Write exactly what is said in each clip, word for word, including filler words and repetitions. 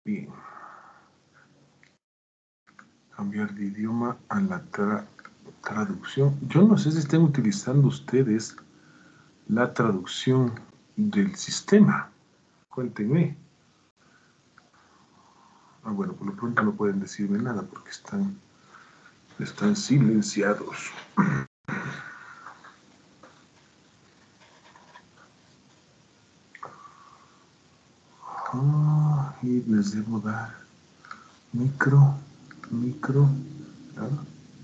Bien. Cambiar de idioma a la tra traducción. Yo no sé si están utilizando ustedes la traducción del sistema. Cuéntenme. Ah, bueno, por lo pronto no pueden decirme nada porque están, están silenciados. Oh, y les debo dar micro, micro, ¿no?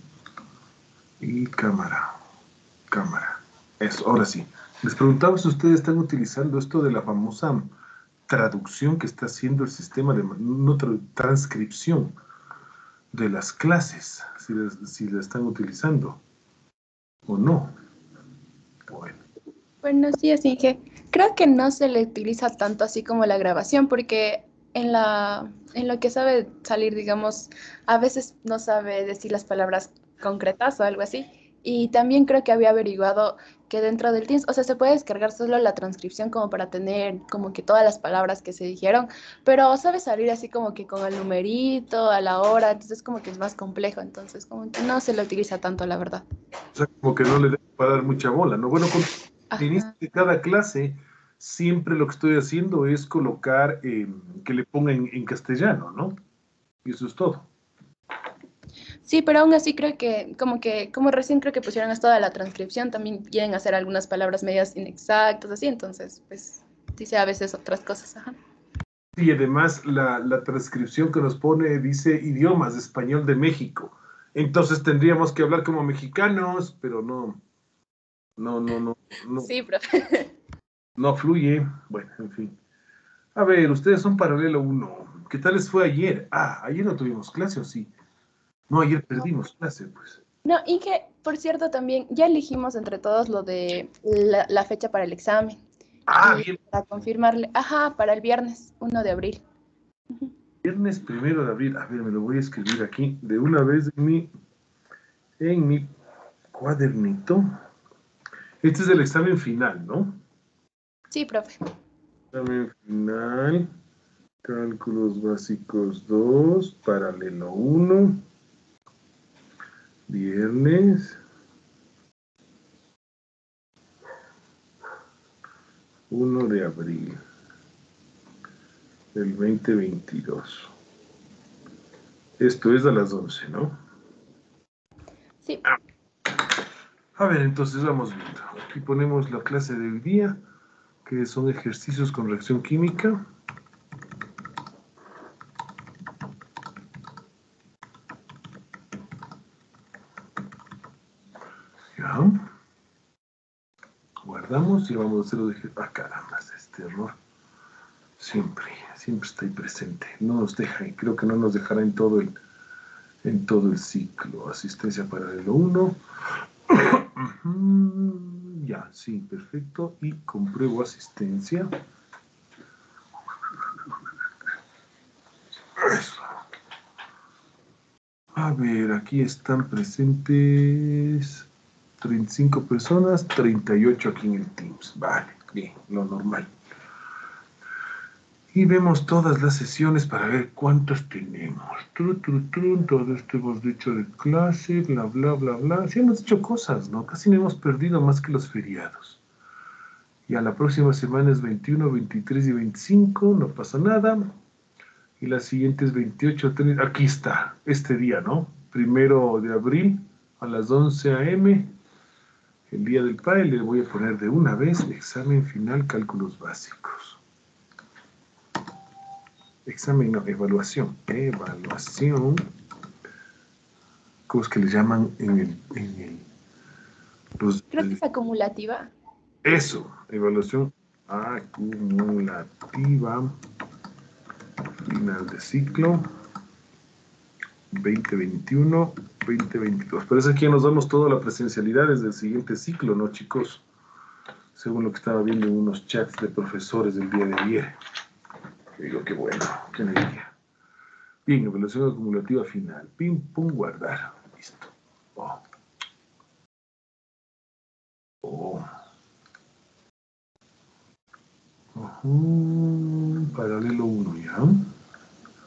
Y cámara, cámara. Eso, ahora sí. Les preguntaba si ustedes están utilizando esto de la famosa traducción que está haciendo el sistema de no tra transcripción de las clases, si, les, si la están utilizando o no. Bueno. Bueno, sí, así que creo que no se le utiliza tanto así como la grabación, porque en la, en lo que sabe salir, digamos, a veces no sabe decir las palabras concretas o algo así. Y también creo que había averiguado que dentro del Teams, o sea, se puede descargar solo la transcripción como para tener como que todas las palabras que se dijeron, pero sabe salir así como que con el numerito, a la hora, entonces como que es más complejo, entonces como que no se le utiliza tanto, la verdad. O sea, como que no le debo dar mucha bola, ¿no? Bueno, con el inicio Ajá. de cada clase, siempre lo que estoy haciendo es colocar eh, que le ponga en, en castellano, ¿no? Y eso es todo. Sí, pero aún así creo que, como que, como recién creo que pusieron esto de la transcripción, también quieren hacer algunas palabras medias inexactas, así, entonces, pues, dice a veces otras cosas, ajá. Y además la, la transcripción que nos pone dice idiomas, español de México. Entonces tendríamos que hablar como mexicanos, pero no, no, no, no, no, Sí, profe. no fluye. Bueno, en fin. A ver, ustedes son paralelo uno. ¿Qué tal les fue ayer? Ah, ayer no tuvimos clase, ¿o sí? No, ayer perdimos clase, pues. No, y que, por cierto, también ya elegimos entre todos lo de la, la fecha para el examen. Ah, Y bien. para confirmarle, ajá, para el viernes, uno de abril. Viernes primero de abril. A ver, me lo voy a escribir aquí de una vez en mi, en mi cuadernito. Este es el examen final, ¿no? Sí, profe. Examen final. Cálculos básicos dos, paralelo uno, viernes uno de abril del dos mil veintidós. Esto es a las once, ¿no? Sí. A ver, entonces vamos viendo. Aquí ponemos la clase del día, que son ejercicios con reacción química. Ya. Guardamos y vamos a hacer los ejercicios. Ah, caramba, este error. Siempre, siempre está ahí presente. No nos deja, y creo que no nos dejará en todo el, en todo el ciclo. Asistencia paralelo uno. Ya, sí, perfecto. Y compruebo asistencia. Eso. A ver, aquí están presentes treinta y cinco personas, treinta y ocho aquí en el Teams. Vale, bien, lo normal. Y vemos todas las sesiones para ver cuántas tenemos. Tru, tru, tru, todo esto hemos dicho de clase, bla, bla, bla, bla. Sí hemos hecho cosas, ¿no? Casi no hemos perdido más que los feriados. Ya la próxima semana es veintiuno, veintitrés y veinticinco, no pasa nada. Y la siguiente es veintiocho, treinta, aquí está, este día, ¿no? Primero de abril a las once a eme, el día del padre, le voy a poner de una vez examen final, cálculos básicos. Examen, no, evaluación, evaluación. ¿Cómo es que le llaman en el, en el, los, Creo que es acumulativa. eso, evaluación acumulativa, final de ciclo, veinte veintiuno, veinte veintidós. Pero es aquí nos damos toda la presencialidad desde el siguiente ciclo, ¿no, chicos? Según lo que estaba viendo en unos chats de profesores del día de ayer. Digo, qué bueno, qué alegría. Bien, evaluación acumulativa final. Pim, pum, guardar. Listo. Oh. Oh. Uh -huh. Paralelo uno, ¿ya?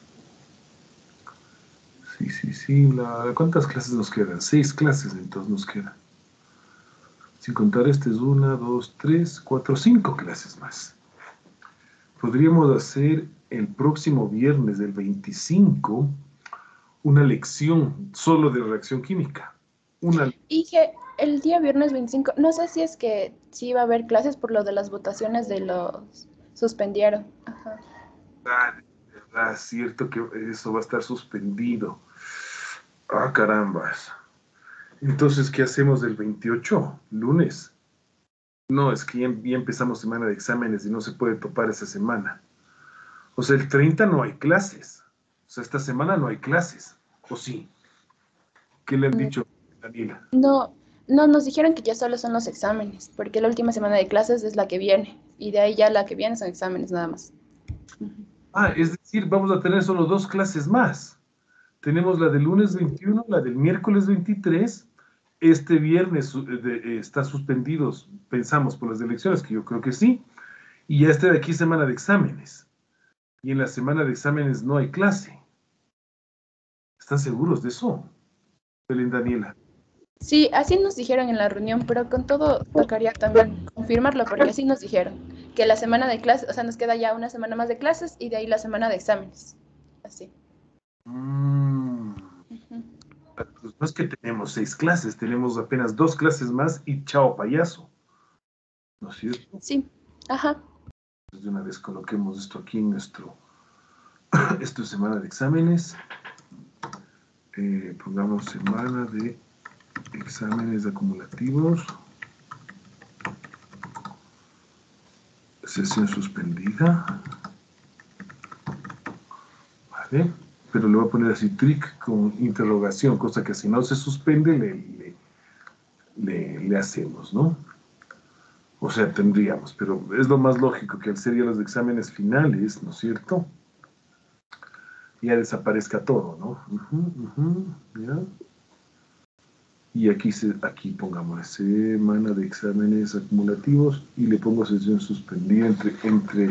sí, la, ¿cuántas clases nos quedan? Seis clases entonces nos quedan. Sin contar este es una, dos, tres, cuatro, cinco clases más. Podríamos hacer el próximo viernes del veinticinco una lección solo de reacción química. Una... Y que el día viernes veinticinco, no sé si es que sí iba a haber clases por lo de las votaciones de los suspendieron. Ajá. Ah, de verdad, es cierto que eso va a estar suspendido. Ah, carambas. Entonces, ¿qué hacemos del veintiocho? Lunes. No, es que ya, ya empezamos semana de exámenes y no se puede topar esa semana. O sea, el treinta no hay clases. O sea, esta semana no hay clases. ¿O sí? ¿Qué le han Mm, dicho, Daniela? No, no, nos dijeron que ya solo son los exámenes, porque la última semana de clases es la que viene, y de ahí ya la que viene son exámenes nada más. Ujú. Ah, es decir, vamos a tener solo dos clases más. Tenemos la del lunes veintiuno, la del miércoles veintitrés. Este viernes eh, de, eh, está suspendidos, pensamos, por las elecciones, que yo creo que sí. Y ya está de aquí semana de exámenes. Y en la semana de exámenes no hay clase. ¿Están seguros de eso, Belén Daniela? Sí, así nos dijeron en la reunión, pero con todo tocaría también confirmarlo, porque así nos dijeron, que la semana de clases, o sea, nos queda ya una semana más de clases y de ahí la semana de exámenes. Así. Mm, Ujú. pues no es que tenemos seis clases, tenemos apenas dos clases más y chao payaso, ¿no es cierto? Sí, ajá. Pues de una vez coloquemos esto aquí en nuestro, esto es semana de exámenes. Eh, pongamos semana de exámenes acumulativos, sesión suspendida, ¿vale? Pero le voy a poner así trick con interrogación, cosa que si no se suspende le, le, le, le hacemos, ¿no? O sea, tendríamos, pero es lo más lógico que al ser ya los exámenes finales, ¿no es cierto? Ya desaparezca todo, ¿no? Uh-huh, uh-huh, ¿ya? Y aquí, se, aquí pongamos semana de exámenes acumulativos y le pongo sesión suspendida entre, entre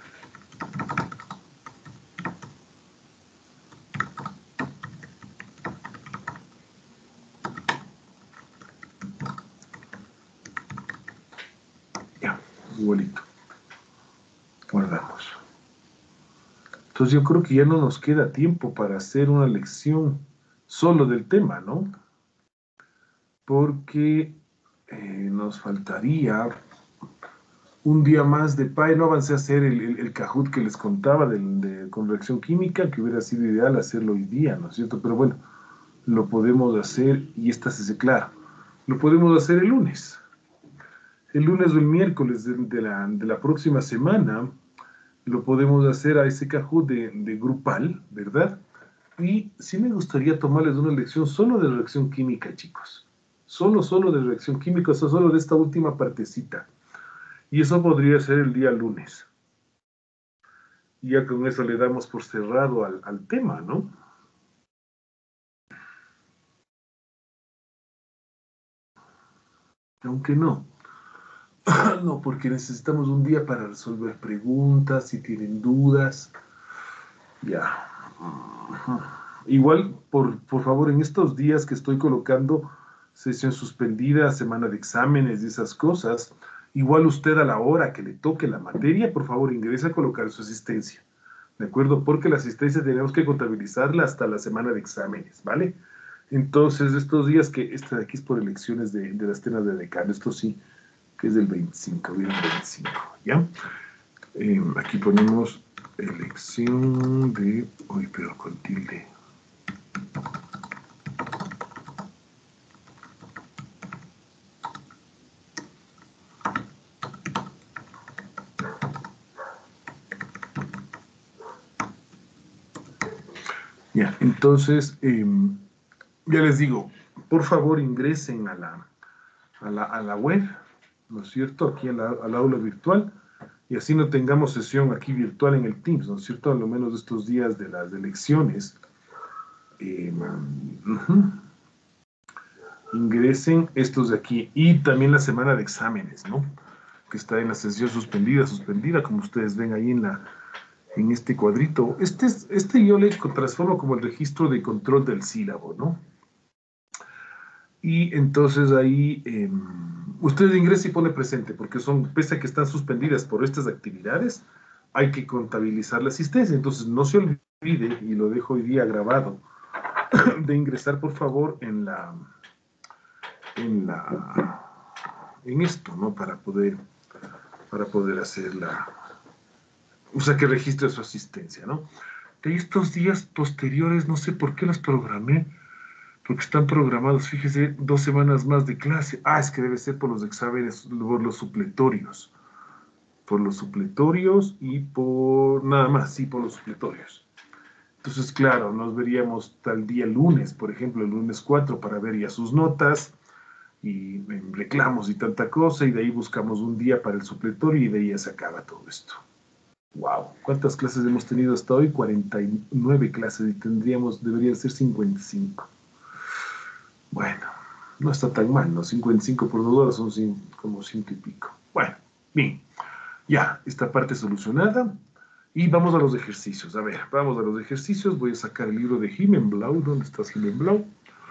ya, igualito. Guardamos. Entonces yo creo que ya no nos queda tiempo para hacer una lección solo del tema, ¿no? Porque eh, nos faltaría un día más de P A E. No avancé a hacer el, el, el Kahoot que les contaba del, de, con reacción química, que hubiera sido ideal hacerlo hoy día, ¿no es cierto? Pero bueno, lo podemos hacer, y esta se claro, lo podemos hacer el lunes. El lunes o el miércoles de, de, la, de la próxima semana lo podemos hacer a ese Kahoot de, de grupal, ¿verdad? Y sí me gustaría tomarles una lección solo de reacción química, chicos. Solo, solo de reacción química, o sea, solo de esta última partecita. Y eso podría ser el día lunes. Y ya con eso le damos por cerrado al, al tema, ¿no? Aunque no. No, porque necesitamos un día para resolver preguntas, si tienen dudas. Ya. Igual, por, por favor, en estos días que estoy colocando sesión suspendida, semana de exámenes y esas cosas, igual usted a la hora que le toque la materia, por favor, ingrese a colocar su asistencia. ¿De acuerdo? Porque la asistencia tenemos que contabilizarla hasta la semana de exámenes, ¿vale? Entonces, estos días que, esta de aquí es por elecciones de, de las tenas de decano, esto sí, que es del veinticinco, bien, veinticinco, ¿ya? Eh, aquí ponemos elección de, uy, pero con tilde. Ya, entonces, eh, ya les digo, por favor ingresen a la, a la, a la web, ¿no es cierto? Aquí a la, al aula virtual, y así no tengamos sesión aquí virtual en el Teams, ¿no es cierto? A lo menos estos días de las elecciones. Eh, uh-huh. Ingresen estos de aquí, y también la semana de exámenes, ¿no? Que está en la sesión suspendida, suspendida, como ustedes ven ahí en la, en este cuadrito. Este, es, este yo le transformo como el registro de control del sílabo, ¿no? Y entonces ahí eh, usted ingresa y pone presente, porque son, pese a que están suspendidas por estas actividades, hay que contabilizar la asistencia. Entonces no se olvide, y lo dejo hoy día grabado, de ingresar por favor en la, en la, en esto, ¿no? Para poder, para poder hacer la, o sea, que registre su asistencia, ¿no? De estos días posteriores, no sé por qué los programé, porque están programados, fíjese, dos semanas más de clase. Ah, es que debe ser por los exámenes, por los supletorios. Por los supletorios y por nada más, sí, por los supletorios. Entonces, claro, nos veríamos tal día lunes, por ejemplo, el lunes cuatro, para ver ya sus notas y en reclamos y tanta cosa, y de ahí buscamos un día para el supletorio y de ahí ya se acaba todo esto. Wow, ¿cuántas clases hemos tenido hasta hoy? cuarenta y nueve clases y tendríamos, deberían ser cincuenta y cinco. Bueno, no está tan mal, ¿no? cincuenta y cinco por dos horas son cien, como ciento y pico. Bueno, bien, ya, esta parte solucionada. Y vamos a los ejercicios. A ver, vamos a los ejercicios. Voy a sacar el libro de Himmenblau. ¿Dónde está Himmenblau?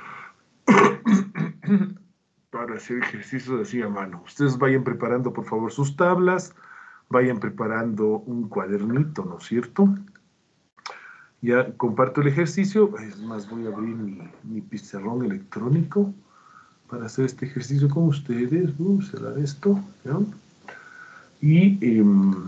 Para hacer ejercicios así a mano. Ustedes vayan preparando, por favor, sus tablas. Vayan preparando un cuadernito, ¿no es cierto? Ya comparto el ejercicio. Es más, voy a abrir mi, mi pizarrón electrónico para hacer este ejercicio con ustedes. Uh, cerrar esto, ¿ya? Y eh,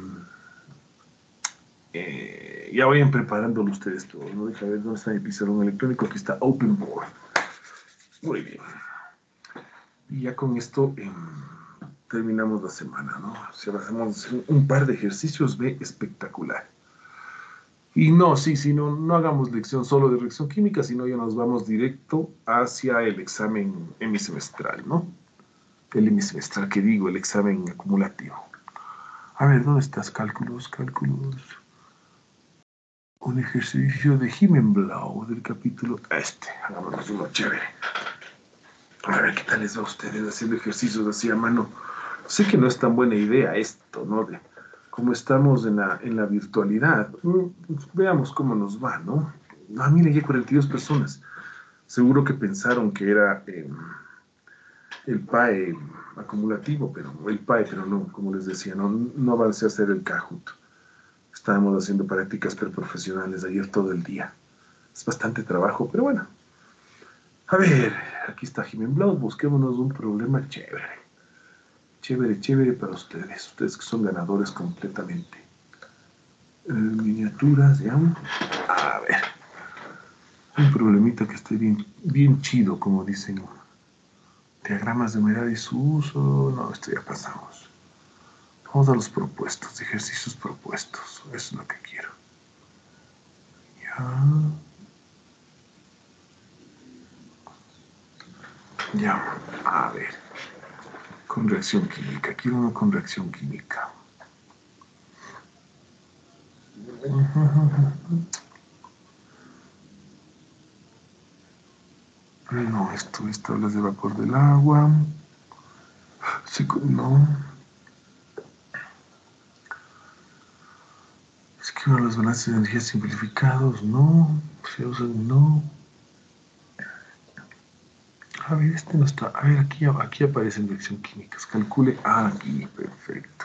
eh, ya vayan preparándolo ustedes todo, ¿no? Deja ver dónde está mi pizarrón electrónico. Aquí está OpenBoard. Muy bien. Y ya con esto eh, terminamos la semana, ¿no? Si hacemos un par de ejercicios, ve espectacular. Y no, sí, sí, no, no hagamos lección solo de reacción química, sino ya nos vamos directo hacia el examen hemisemestral, ¿no? El hemisemestral, que digo, el examen acumulativo. A ver, ¿dónde estás? Cálculos, cálculos. Un ejercicio de Himmenblau del capítulo este. Hagámonos uno chévere. A ver qué tal les va a ustedes haciendo ejercicios así a mano. Sé que no es tan buena idea esto, ¿no? De, como estamos en la, en la virtualidad, veamos cómo nos va, ¿no? Ah, mire, ya cuarenta y dos personas. Seguro que pensaron que era eh, el P A E acumulativo, pero el P A E, pero no, como les decía, no, no avancé a hacer el Kahoot. Estábamos haciendo prácticas preprofesionales ayer todo el día. Es bastante trabajo, pero bueno. A ver, aquí está Himmenblau, busquémonos un problema chévere. Chévere, chévere para ustedes. Ustedes que son ganadores completamente. Eh, miniaturas, ¿ya? A ver. Un problemita que esté bien, bien chido, como dicen. Diagramas de unidad y su uso. No, esto ya pasamos. Vamos a los propuestos, ejercicios propuestos. Eso es lo que quiero. Ya. Ya. A ver. Con reacción química. Quiero uno con reacción química. No, esto es tablas de vapor del agua. Sí, no. Es que uno de los balances de energía simplificados, no. Se usan, no. A ver, este no está. A ver, aquí, aquí aparecen reacción químicas. Calcule. Ah, aquí, perfecto.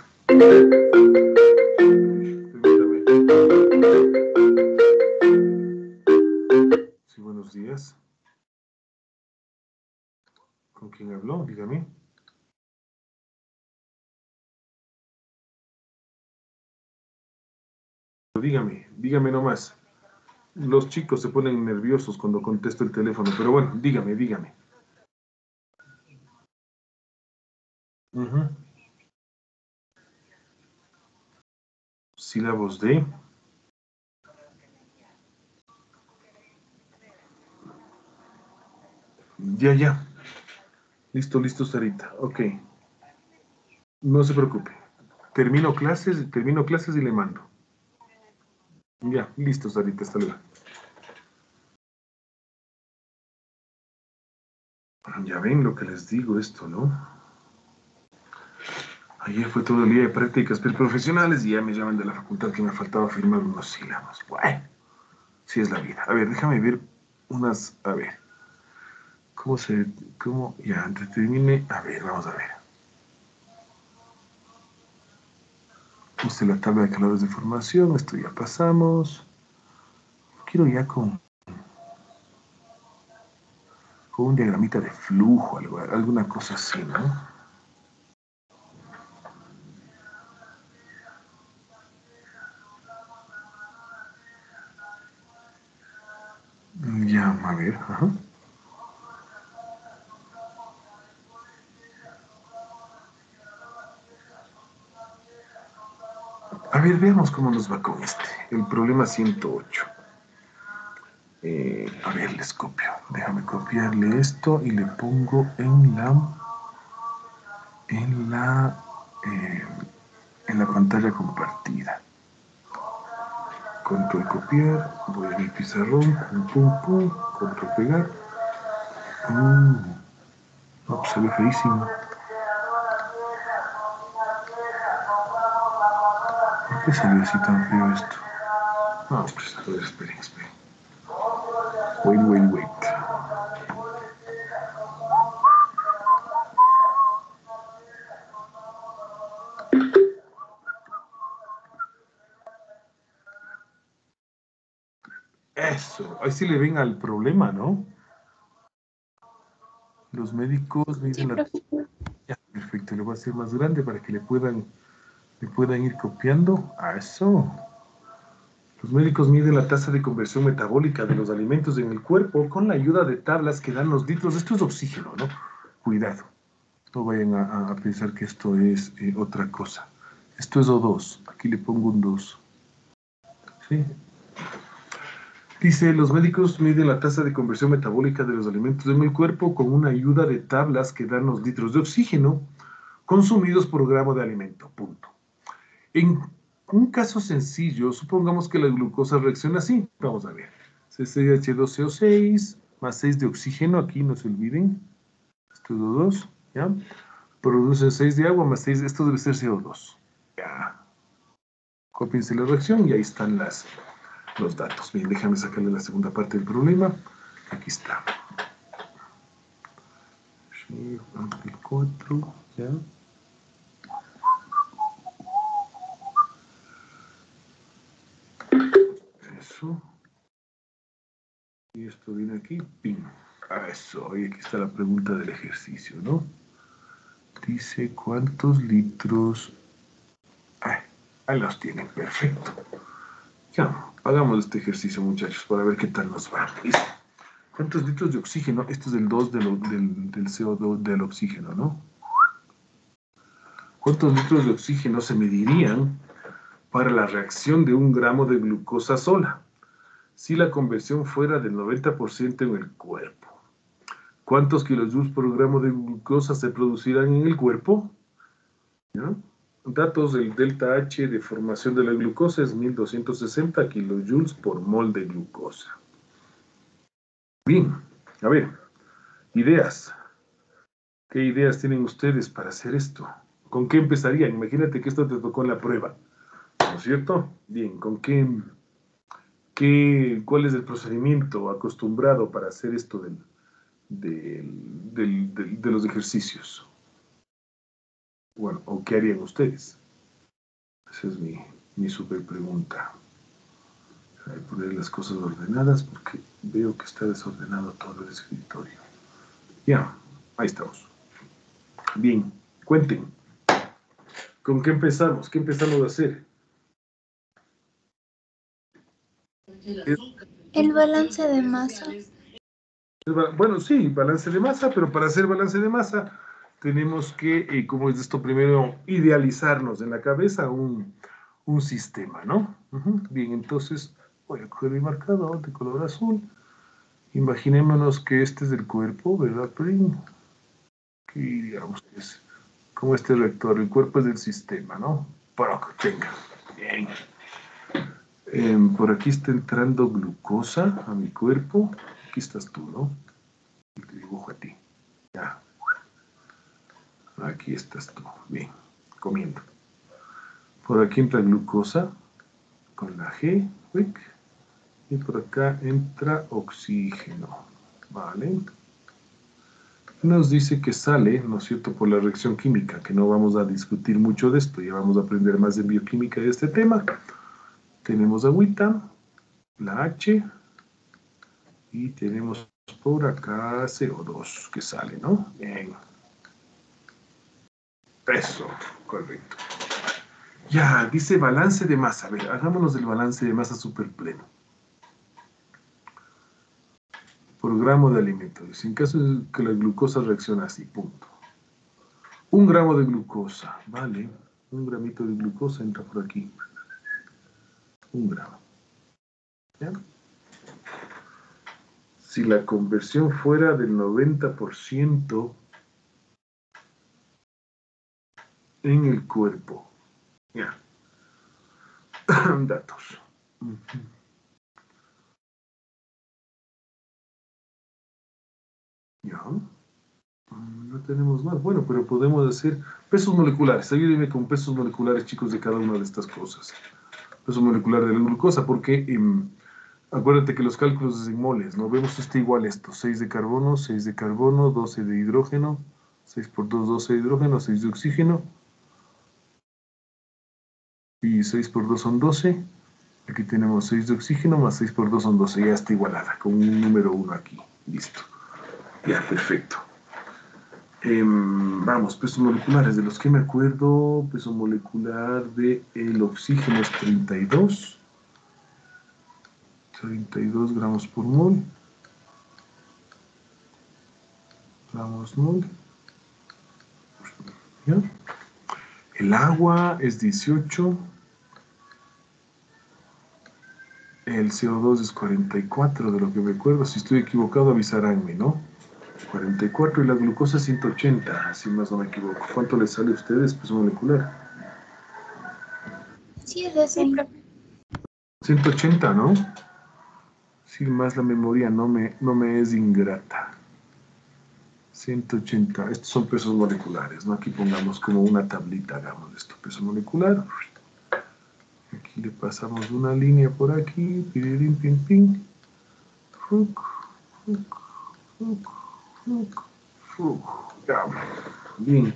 Sí, buenos días. ¿Con quién habló? Dígame. Dígame, dígame nomás. Los chicos se ponen nerviosos cuando contesto el teléfono, pero bueno, dígame, dígame. Uh-huh. Sílabos de. Ya, ya. Listo, listo, Sarita. Ok. No se preocupe. Termino clases, termino clases y le mando. Ya, listo, Sarita, hasta luego. Ya ven lo que les digo esto, ¿no? Ayer fue todo el día de prácticas preprofesionales y ya me llaman de la facultad que me faltaba firmar unos sílabos. Bueno, sí es la vida. A ver, déjame ver unas... A ver. ¿Cómo se...? ¿Cómo? Ya, antes termine... A ver, vamos a ver. Puse la tabla de calores de formación. Esto ya pasamos. Quiero ya con... Con un diagramita de flujo, algo, alguna cosa así, ¿no? Ya, a ver, ajá. A ver, veamos cómo nos va con este. El problema ciento ocho. Eh, a ver, les copio. Déjame copiarle esto y le pongo en la... En la... Eh, en la pantalla compartida. Control copiar. Voy a mi pizarrón. Pum, pum, pum. Control pegar. Uh, no, pues se ve feísimo. ¿Por qué salió así tan feo esto? No, pues a ver, esperen, esperen. Wait, wait, wait. Eso, ahí sí le ven al problema, ¿no? Los médicos miden Sí, la... profe. Ya, perfecto, lo voy a hacer más grande para que le puedan, le puedan ir copiando. A eso. Los médicos miden la tasa de conversión metabólica de los alimentos en el cuerpo con la ayuda de tablas que dan los litros. Esto es oxígeno, ¿no? Cuidado. No vayan a, a pensar que esto es eh, otra cosa. Esto es O dos. Aquí le pongo un dos. ¿Sí? Dice, los médicos miden la tasa de conversión metabólica de los alimentos en el cuerpo con una ayuda de tablas que dan los litros de oxígeno consumidos por gramo de alimento. Punto. En un caso sencillo, supongamos que la glucosa reacciona así. Vamos a ver. C C H dos C O seis más seis de oxígeno. Aquí no se olviden. Esto es O dos. ¿Ya? Produce seis de agua más seis. Esto debe ser C O dos. Ya. Cópiense la reacción y ahí están las... los datos. Bien, déjame sacarle la segunda parte del problema. Aquí está. El cuatro, ¿ya? Eso. Y esto viene aquí, pin. A eso, y aquí está la pregunta del ejercicio, ¿no? Dice, ¿cuántos litros? Ay, ahí los tienen, perfecto. Ya, hagamos este ejercicio, muchachos, para ver qué tal nos va. ¿Listo? ¿Cuántos litros de oxígeno? Este es el dos de lo, del, del C O dos del oxígeno, ¿no? ¿Cuántos litros de oxígeno se medirían para la reacción de un gramo de glucosa sola si la conversión fuera del noventa por ciento en el cuerpo? ¿Cuántos kilojoules por gramo de glucosa se producirán en el cuerpo? ¿Ya? Datos del delta H de formación de la glucosa es mil doscientos sesenta kilojoules por mol de glucosa. Bien, a ver, ideas. ¿Qué ideas tienen ustedes para hacer esto? ¿Con qué empezarían? Imagínate que esto te tocó en la prueba, ¿no es cierto? Bien, ¿con qué, qué cuál es el procedimiento acostumbrado para hacer esto del, del, del, del, de los ejercicios? Bueno, ¿o qué harían ustedes? Esa es mi, mi super pregunta. Voy a poner las cosas ordenadas porque veo que está desordenado todo el escritorio. Ya, ahí estamos. Bien, cuenten. ¿Con qué empezamos? ¿Qué empezamos a hacer? El balance de masa. Bueno, sí, balance de masa, pero para hacer balance de masa tenemos que, eh, como es esto primero, idealizarnos en la cabeza un, un sistema, ¿no? Uh-huh. Bien, entonces voy a coger mi marcador de color azul. Imaginémonos que este es el cuerpo, ¿verdad, Prim? Que digamos que es como este rector, el cuerpo es del sistema, ¿no? Proc, venga, bien. Eh, por aquí está entrando glucosa a mi cuerpo. Aquí estás tú, ¿no? Y te dibujo a ti. Ya. Aquí estás tú. Bien. comiendo. Por aquí entra glucosa con la G, uic, y por acá entra oxígeno, ¿vale? Nos dice que sale, ¿no es cierto?, por la reacción química, que no vamos a discutir mucho de esto, ya vamos a aprender más de bioquímica de este tema. Tenemos agüita, la H, y tenemos por acá C O dos que sale, ¿no? Bien. Eso, correcto. Ya, dice balance de masa. A ver, hagámonos el balance de masa superpleno. Por gramo de alimento. En caso de que la glucosa reacciona así, punto. Un gramo de glucosa, ¿vale? Un gramito de glucosa entra por aquí. Un gramo. ¿Ya? Si la conversión fuera del noventa por ciento en el cuerpo. Ya. Datos. Uh-huh. Ya. No tenemos más. Bueno, pero podemos hacer pesos moleculares. Ayúdenme con pesos moleculares, chicos, de cada una de estas cosas. Peso molecular de la glucosa, porque eh, acuérdate que los cálculos es en moles, ¿no? Vemos este igual esto. seis de carbono, seis de carbono, doce de hidrógeno, seis por dos, doce de hidrógeno, seis de oxígeno. Y seis por dos son doce. Aquí tenemos seis de oxígeno más seis por dos son doce. Ya está igualada, con un número uno aquí. Listo. Ya, perfecto. Eh, vamos, pesos moleculares, de los que me acuerdo, peso molecular del oxígeno es treinta y dos. treinta y dos gramos por mol. Gramos mol. ¿Ya? El agua es dieciocho. El C O dos es cuarenta y cuatro, de lo que me acuerdo. Si estoy equivocado, avisaránme, ¿no? cuarenta y cuatro y la glucosa ciento ochenta, si más no me equivoco. ¿Cuánto les sale a ustedes, peso molecular? Sí, es así, profe. ciento ochenta, ¿no? Sí, más la memoria no me, no me es ingrata. ciento ochenta, estos son pesos moleculares, ¿no? Aquí pongamos como una tablita, hagamos esto, peso molecular. Aquí le pasamos una línea por aquí, pirirín, pin, pin. Fuc, fuc, fuc, fuc, fuc. Ya, bien.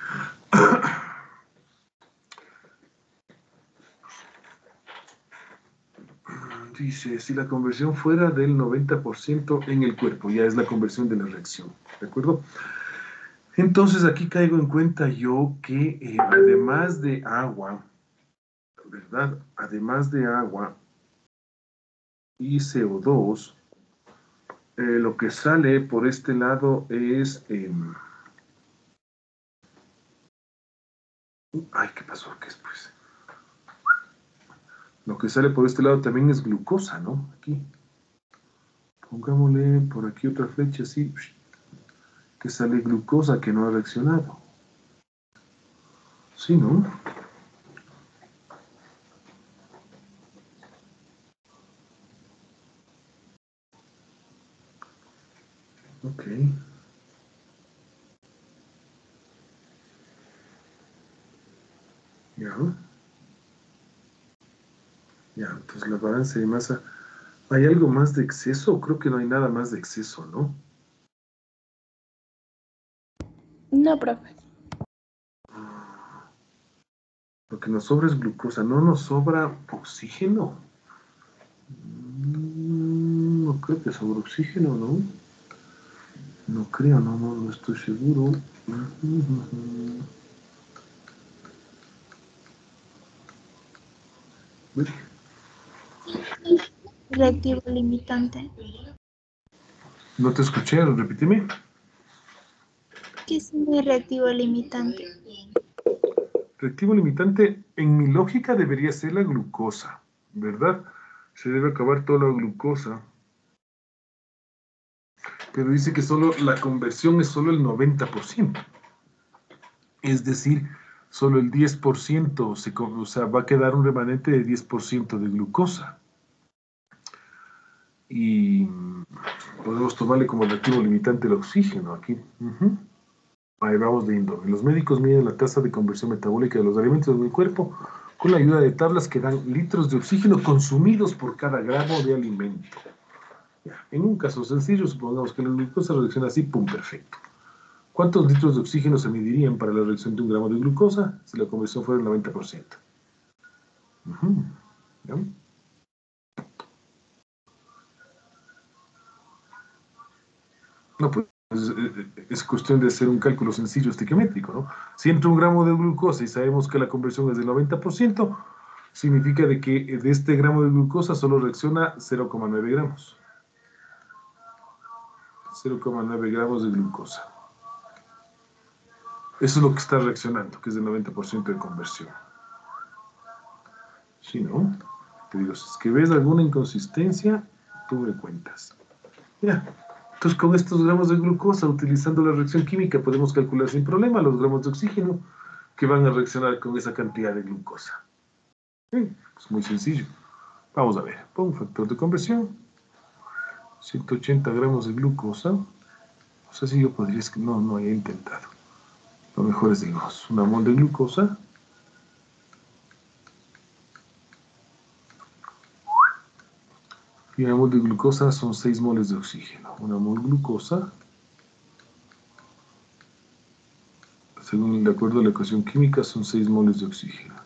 Dice, si la conversión fuera del noventa por ciento en el cuerpo, ya es la conversión de la reacción, ¿de acuerdo? Entonces aquí caigo en cuenta yo que eh, además de agua, ¿verdad? Además de agua y C O dos, eh, lo que sale por este lado es... Eh, ay, ¿qué pasó? ¿Qué es, pues? Lo que sale por este lado también es glucosa, ¿no? Aquí. Pongámosle por aquí otra flecha así, que sale glucosa que no ha reaccionado. ¿Sí, no? Ok. Ya. Ya, entonces la balance de masa. ¿Hay algo más de exceso? Creo que no hay nada más de exceso, ¿no? No, profe. Lo que nos sobra es glucosa, no nos sobra oxígeno. No creo que sobre oxígeno, ¿no? No creo, no, no, no estoy seguro. Reactivo limitante. No te escuché, repíteme. ¿Qué es un reactivo limitante? Reactivo limitante, en mi lógica, debería ser la glucosa, ¿verdad? Se debe acabar toda la glucosa. Pero dice que solo la conversión es solo el noventa por ciento. Es decir, solo el diez por ciento, se, o sea, va a quedar un remanente de diez por ciento de glucosa. Y podemos tomarle como reactivo limitante el oxígeno aquí. Uh-huh. Ahí vamos viendo. Los médicos miden la tasa de conversión metabólica de los alimentos del cuerpo con la ayuda de tablas que dan litros de oxígeno consumidos por cada gramo de alimento. Ya. En un caso sencillo, supongamos que la glucosa reacciona así, pum, perfecto. ¿Cuántos litros de oxígeno se medirían para la reacción de un gramo de glucosa si la conversión fuera del noventa por ciento? Uh-huh. ¿Ya? No, pues es, es cuestión de hacer un cálculo sencillo estequiométrico, ¿no? Si entra un gramo de glucosa y sabemos que la conversión es del noventa por ciento, significa de que de este gramo de glucosa solo reacciona cero coma nueve gramos. cero coma nueve gramos de glucosa. Eso es lo que está reaccionando, que es del noventa por ciento de conversión. ¿Sí, no? Te digo, si es que ves alguna inconsistencia, tú me cuentas. Mira, entonces con estos gramos de glucosa, utilizando la reacción química, podemos calcular sin problema los gramos de oxígeno que van a reaccionar con esa cantidad de glucosa. Sí, es muy sencillo. Vamos a ver, pon un factor de conversión. ciento ochenta gramos de glucosa. No sé si yo podría, es que no, no he intentado. Lo mejor es, digamos, una mol de glucosa. Y una mol de glucosa son seis moles de oxígeno. Una mol glucosa, según de acuerdo a la ecuación química, son seis moles de oxígeno.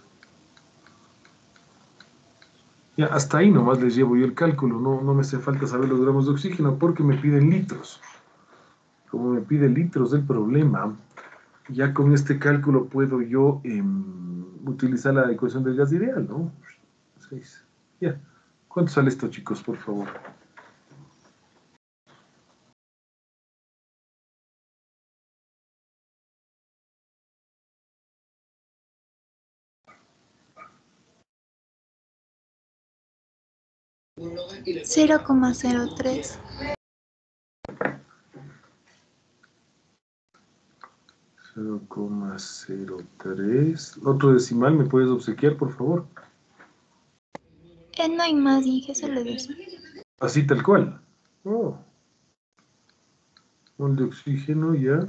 Ya, hasta ahí nomás les llevo yo el cálculo. No, no me hace falta saber los gramos de oxígeno porque me piden litros. Como me piden litros del problema, ya con este cálculo puedo yo eh, utilizar la ecuación del gas ideal, ¿no? seis. Ya. ¿Cuánto sale esto, chicos, por favor? cero coma cero tres. cero coma cero tres. Otro decimal, ¿me puedes obsequiar, por favor? Eh, no hay más, dije, solo eso. Así tal cual. Oh. Mol de oxígeno, ya.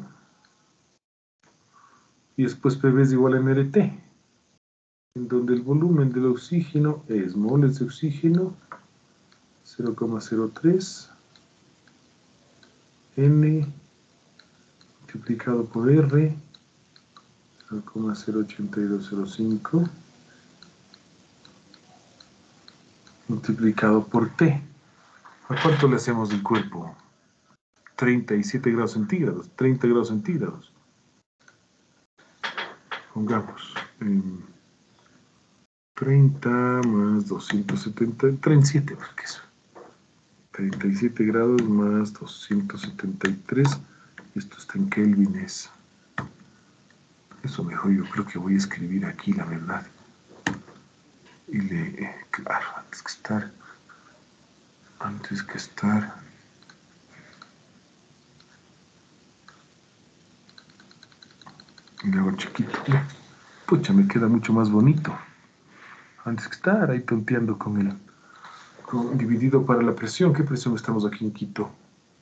Y después P V es igual a M R T, en donde el volumen del oxígeno es moles de oxígeno, cero coma cero tres, N multiplicado por R, cero coma cero ocho dos cero cinco, multiplicado por T. ¿A cuánto le hacemos del cuerpo? treinta y siete grados centígrados, treinta grados centígrados. Pongamos eh, treinta más doscientos setenta, treinta y siete, porque eso. treinta y siete grados más doscientos setenta y tres. Esto está en kelvines. Eso mejor yo creo que voy a escribir aquí, la verdad. Y le, eh, claro, antes que estar, antes que estar. Le hago chiquito. Pucha, me queda mucho más bonito. Antes que estar ahí tonteando con el con, dividido para la presión. ¿Qué presión estamos aquí en Quito?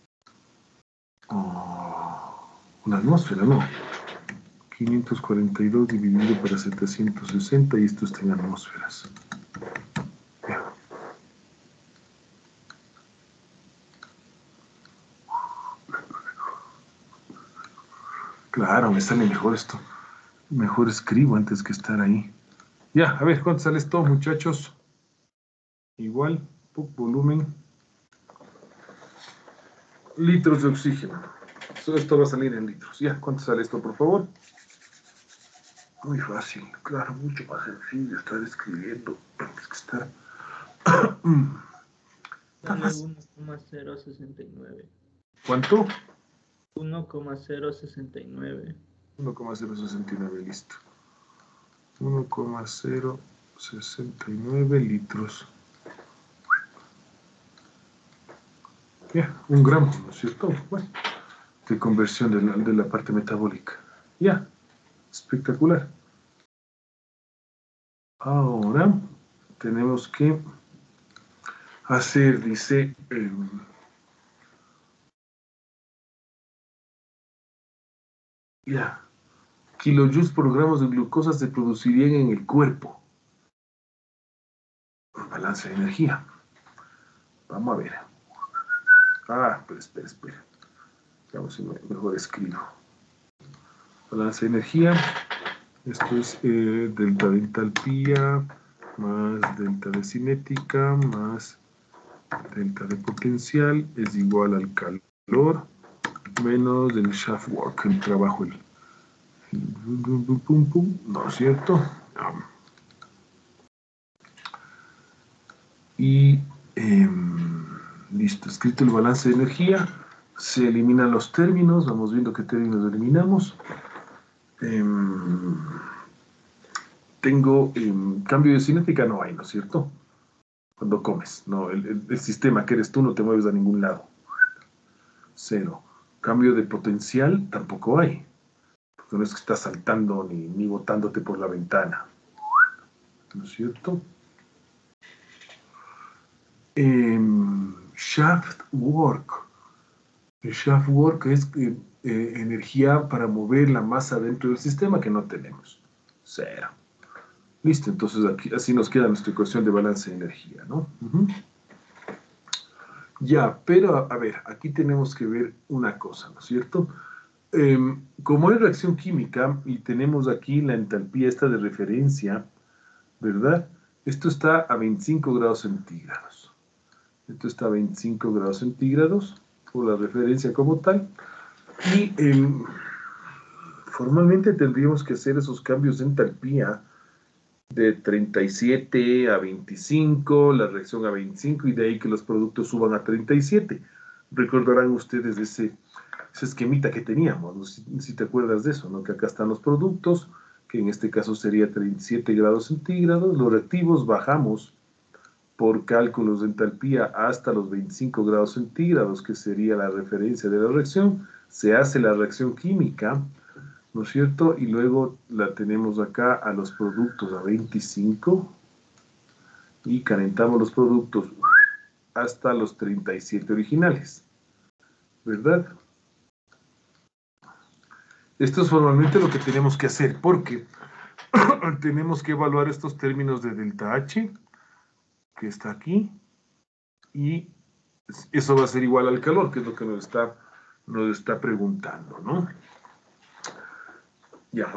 Oh, una atmósfera, ¿no? quinientos cuarenta y dos dividido para setecientos sesenta y esto está en atmósferas. Ya. Claro, me sale mejor esto. Mejor escribo antes que estar ahí. Ya, a ver, ¿cuánto sale esto, muchachos? Igual, volumen. Litros de oxígeno. Esto va a salir en litros. Ya, ¿cuánto sale esto, por favor? Muy fácil, claro, mucho más sencillo estar escribiendo antes que estar. uno coma cero sesenta y nueve. ¿Cuánto? uno coma cero sesenta y nueve. uno coma cero sesenta y nueve, listo. uno coma cero sesenta y nueve litros. Ya, un gramo, ¿no es cierto? Bueno, de conversión de la, de la parte metabólica. Ya, espectacular. Ahora tenemos que hacer, dice, eh, Ya. Kilojoules por gramos de glucosa se producirían en el cuerpo. Balance de energía. Vamos a ver. Ah, pero espera, espera. Veamos si mejor escribo. Balance de energía. Esto es eh, delta de entalpía más delta de cinética más delta de potencial es igual al calor menos el shaft work, el trabajo, el, el pum, pum, pum, pum, ¿no es cierto? Um, y eh, listo, escrito el balance de energía, se eliminan los términos, vamos viendo qué términos eliminamos. Eh, tengo eh, cambio de cinética, no hay, ¿no es cierto? Cuando comes, no, el, el, el sistema que eres tú no te mueves a ningún lado. Cero. Cambio de potencial tampoco hay. Porque no es que estás saltando ni, ni botándote por la ventana. ¿No es cierto? Eh, shaft work. El shaft work es eh, eh, energía para mover la masa dentro del sistema que no tenemos. Cero. Listo, entonces aquí, así nos queda nuestra ecuación de balance de energía, ¿no? Uh-huh. Ya, pero a, a ver, aquí tenemos que ver una cosa, ¿no es cierto? Eh, como hay reacción química y tenemos aquí la entalpía esta de referencia, ¿verdad? Esto está a veinticinco grados centígrados. Esto está a veinticinco grados centígrados por la referencia como tal. Y eh, formalmente tendríamos que hacer esos cambios de entalpía de treinta y siete a veinticinco, la reacción a veinticinco, y de ahí que los productos suban a treinta y siete. Recordarán ustedes ese, ese esquemita que teníamos, no sé si, si te acuerdas de eso, ¿no? Que acá están los productos, que en este caso sería treinta y siete grados centígrados, los reactivos bajamos por cálculos de entalpía hasta los veinticinco grados centígrados, que sería la referencia de la reacción, se hace la reacción química, ¿no es cierto? Y luego la tenemos acá a los productos a veinticinco y calentamos los productos hasta los treinta y siete originales, ¿verdad? Esto es formalmente lo que tenemos que hacer, porque tenemos que evaluar estos términos de delta H, que está aquí, y eso va a ser igual al calor, que es lo que nos está, nos está preguntando, ¿no? Ya.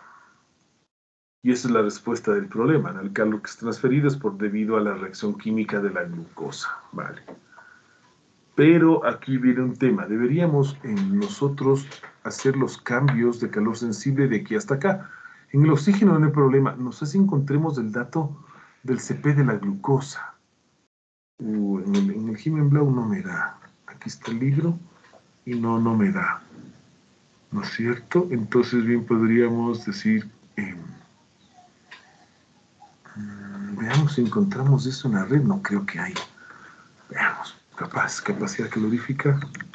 Y esa es la respuesta del problema, ¿no? El calor que es transferido es por debido a la reacción química de la glucosa, ¿vale? Pero aquí viene un tema, deberíamos en nosotros hacer los cambios de calor sensible de aquí hasta acá. En el oxígeno no hay problema, no sé si encontremos el dato del C P de la glucosa. Uh, en el, en el Himenblau no me da, aquí está el libro y no, no me da, ¿no es cierto? Entonces bien podríamos decir... Eh, Veamos si encontramos eso en la red. No creo que hay. Veamos. Capaz, capacidad calorífica.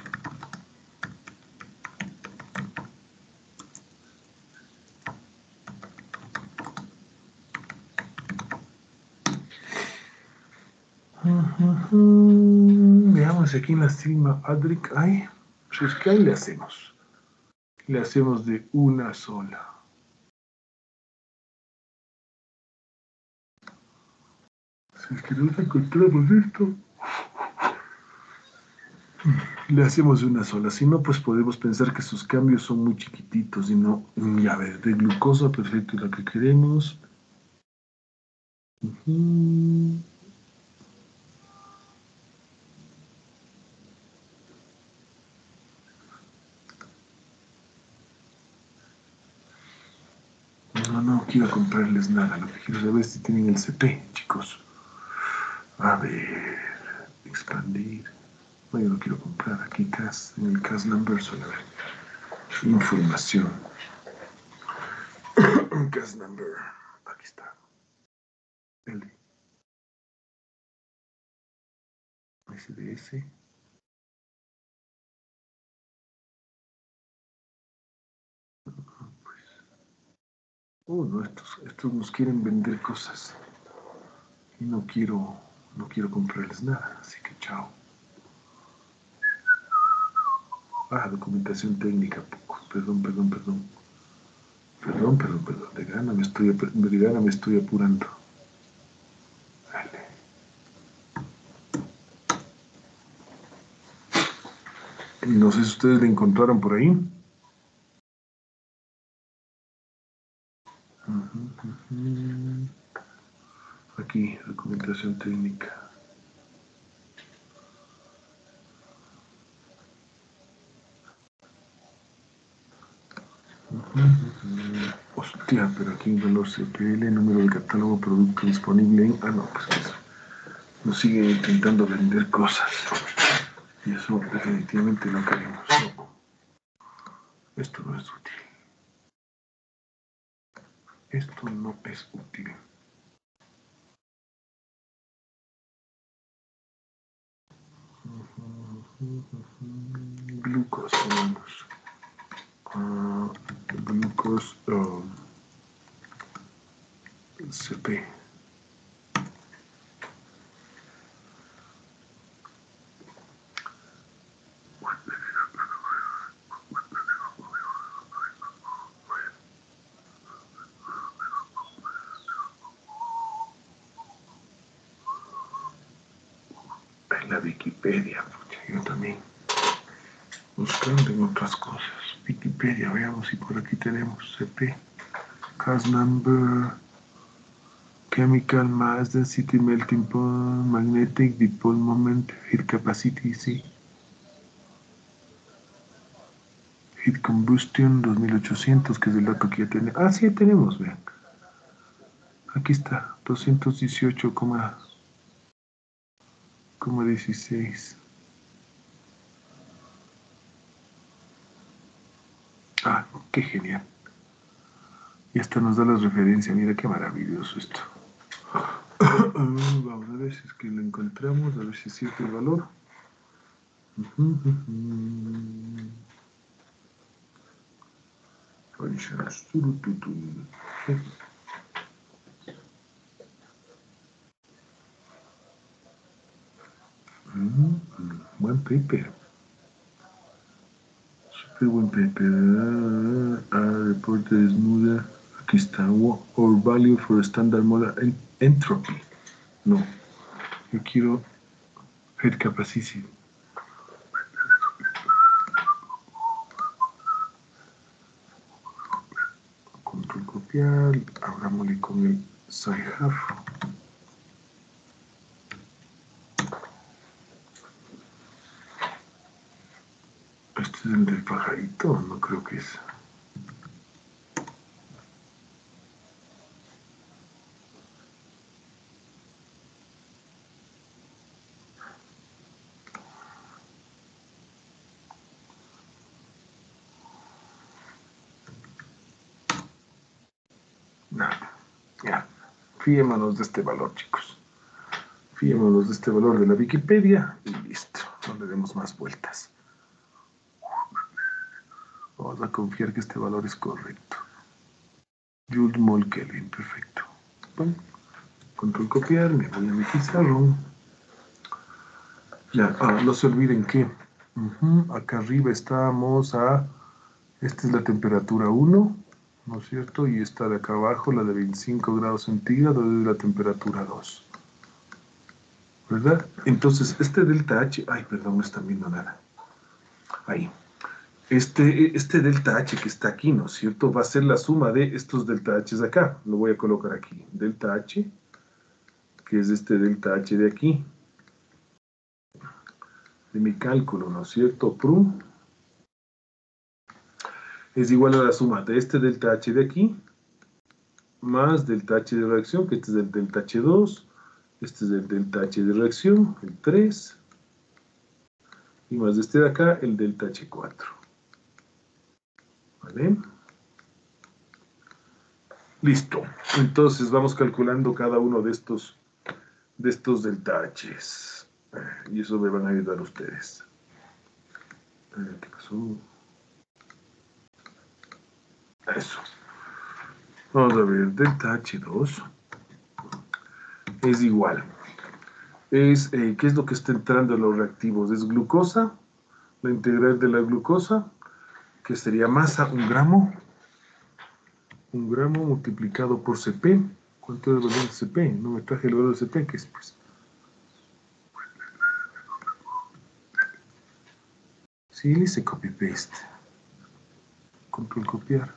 Uh-huh. Veamos aquí en la Sigma Adric hay. Si es que ahí le hacemos. Le hacemos de una sola. Si es que no encontramos esto. Le hacemos de una sola, si no, pues podemos pensar que sus cambios son muy chiquititos y no, ya a ver, de glucosa, perfecto, la que queremos. Uh-huh. No, no quiero comprarles nada, lo que quiero saber es si tienen el C P, chicos. A ver, expandir. No, yo no quiero comprar aquí cas, en el cas number, solo a ver. Información. Cas number. Aquí está. El S D S. Oh, no, estos, estos nos quieren vender cosas. Y no quiero, no quiero comprarles nada, así que chao. Ah, documentación técnica, poco. perdón, perdón, perdón. Perdón, perdón, perdón. De gana me estoy, de gana me estoy apurando. Vale. No sé si ustedes la encontraron por ahí. Aquí, documentación técnica. Hostia, pero aquí en valor C P L, número de catálogo, producto disponible en... Ah, no, pues que eso. Nos siguen intentando vender cosas. Y eso definitivamente no queremos. No. Esto no es útil. Esto no es útil. Glucose, vamos. Uh, glucose uh, C P. En la Wikipedia, yo también. Buscando en otras cosas. Wikipedia, veamos si por aquí tenemos C P. Cast number, chemical mass density, melting point, magnetic dipole moment, heat capacity, sí. Heat combustion dos mil ochocientos, que es el dato que ya tenemos. Ah, sí, tenemos, vean. Aquí está, doscientos dieciocho coma dieciséis. Ah, qué genial. Y hasta nos da la referencia. Mira qué maravilloso esto. Vamos a ver si es que lo encontramos, a ver si es cierto el valor. Buen paper. Super buen paper. Ah, reporte desnuda. Aquí está. Or value for standard model entropy. No. Yo quiero head capacity. Control copiar. Abrámosle con el Sci-Hub. ¿Este es el del pajarito? No creo que es. No, ya. Fiémonos de este valor, chicos. Fiémonos de este valor de la Wikipedia y listo. No le demos más vueltas. Vamos a confiar que este valor es correcto. Joule mol Kelvin, perfecto. Bueno, control copiar, me voy a mi pizarrón. Ya, ah, no se olviden que uh-huh, acá arriba estamos a... Esta es la temperatura uno, ¿no es cierto? Y esta de acá abajo, la de veinticinco grados centígrados, es la temperatura dos. ¿Verdad? Entonces, este delta H... Ay, perdón, no están viendo nada. Ahí. Este, este delta H que está aquí, ¿no es cierto? Va a ser la suma de estos delta H de acá. Lo voy a colocar aquí. Delta H, que es este delta H de aquí. De mi cálculo, ¿no es cierto? Prum. Es igual a la suma de este delta H de aquí, más delta H de reacción, que este es el delta H dos, este es el delta H de reacción, el tres, y más de este de acá, el delta H cuatro. ¿Vale? Listo. Entonces vamos calculando cada uno de estos, de estos delta H's. Y eso me van a ayudar ustedes. ¿Qué pasó? Eso. Vamos a ver, delta H dos es igual. Es, eh, ¿qué es lo que está entrando en los reactivos? Es glucosa, la integral de la glucosa, ¿Qué sería masa? Un gramo. Un gramo multiplicado por C P. ¿Cuánto es el valor de C P? No me traje el valor de C P, ¿qué es pues? Sí, le hice copy-paste. Control copiar.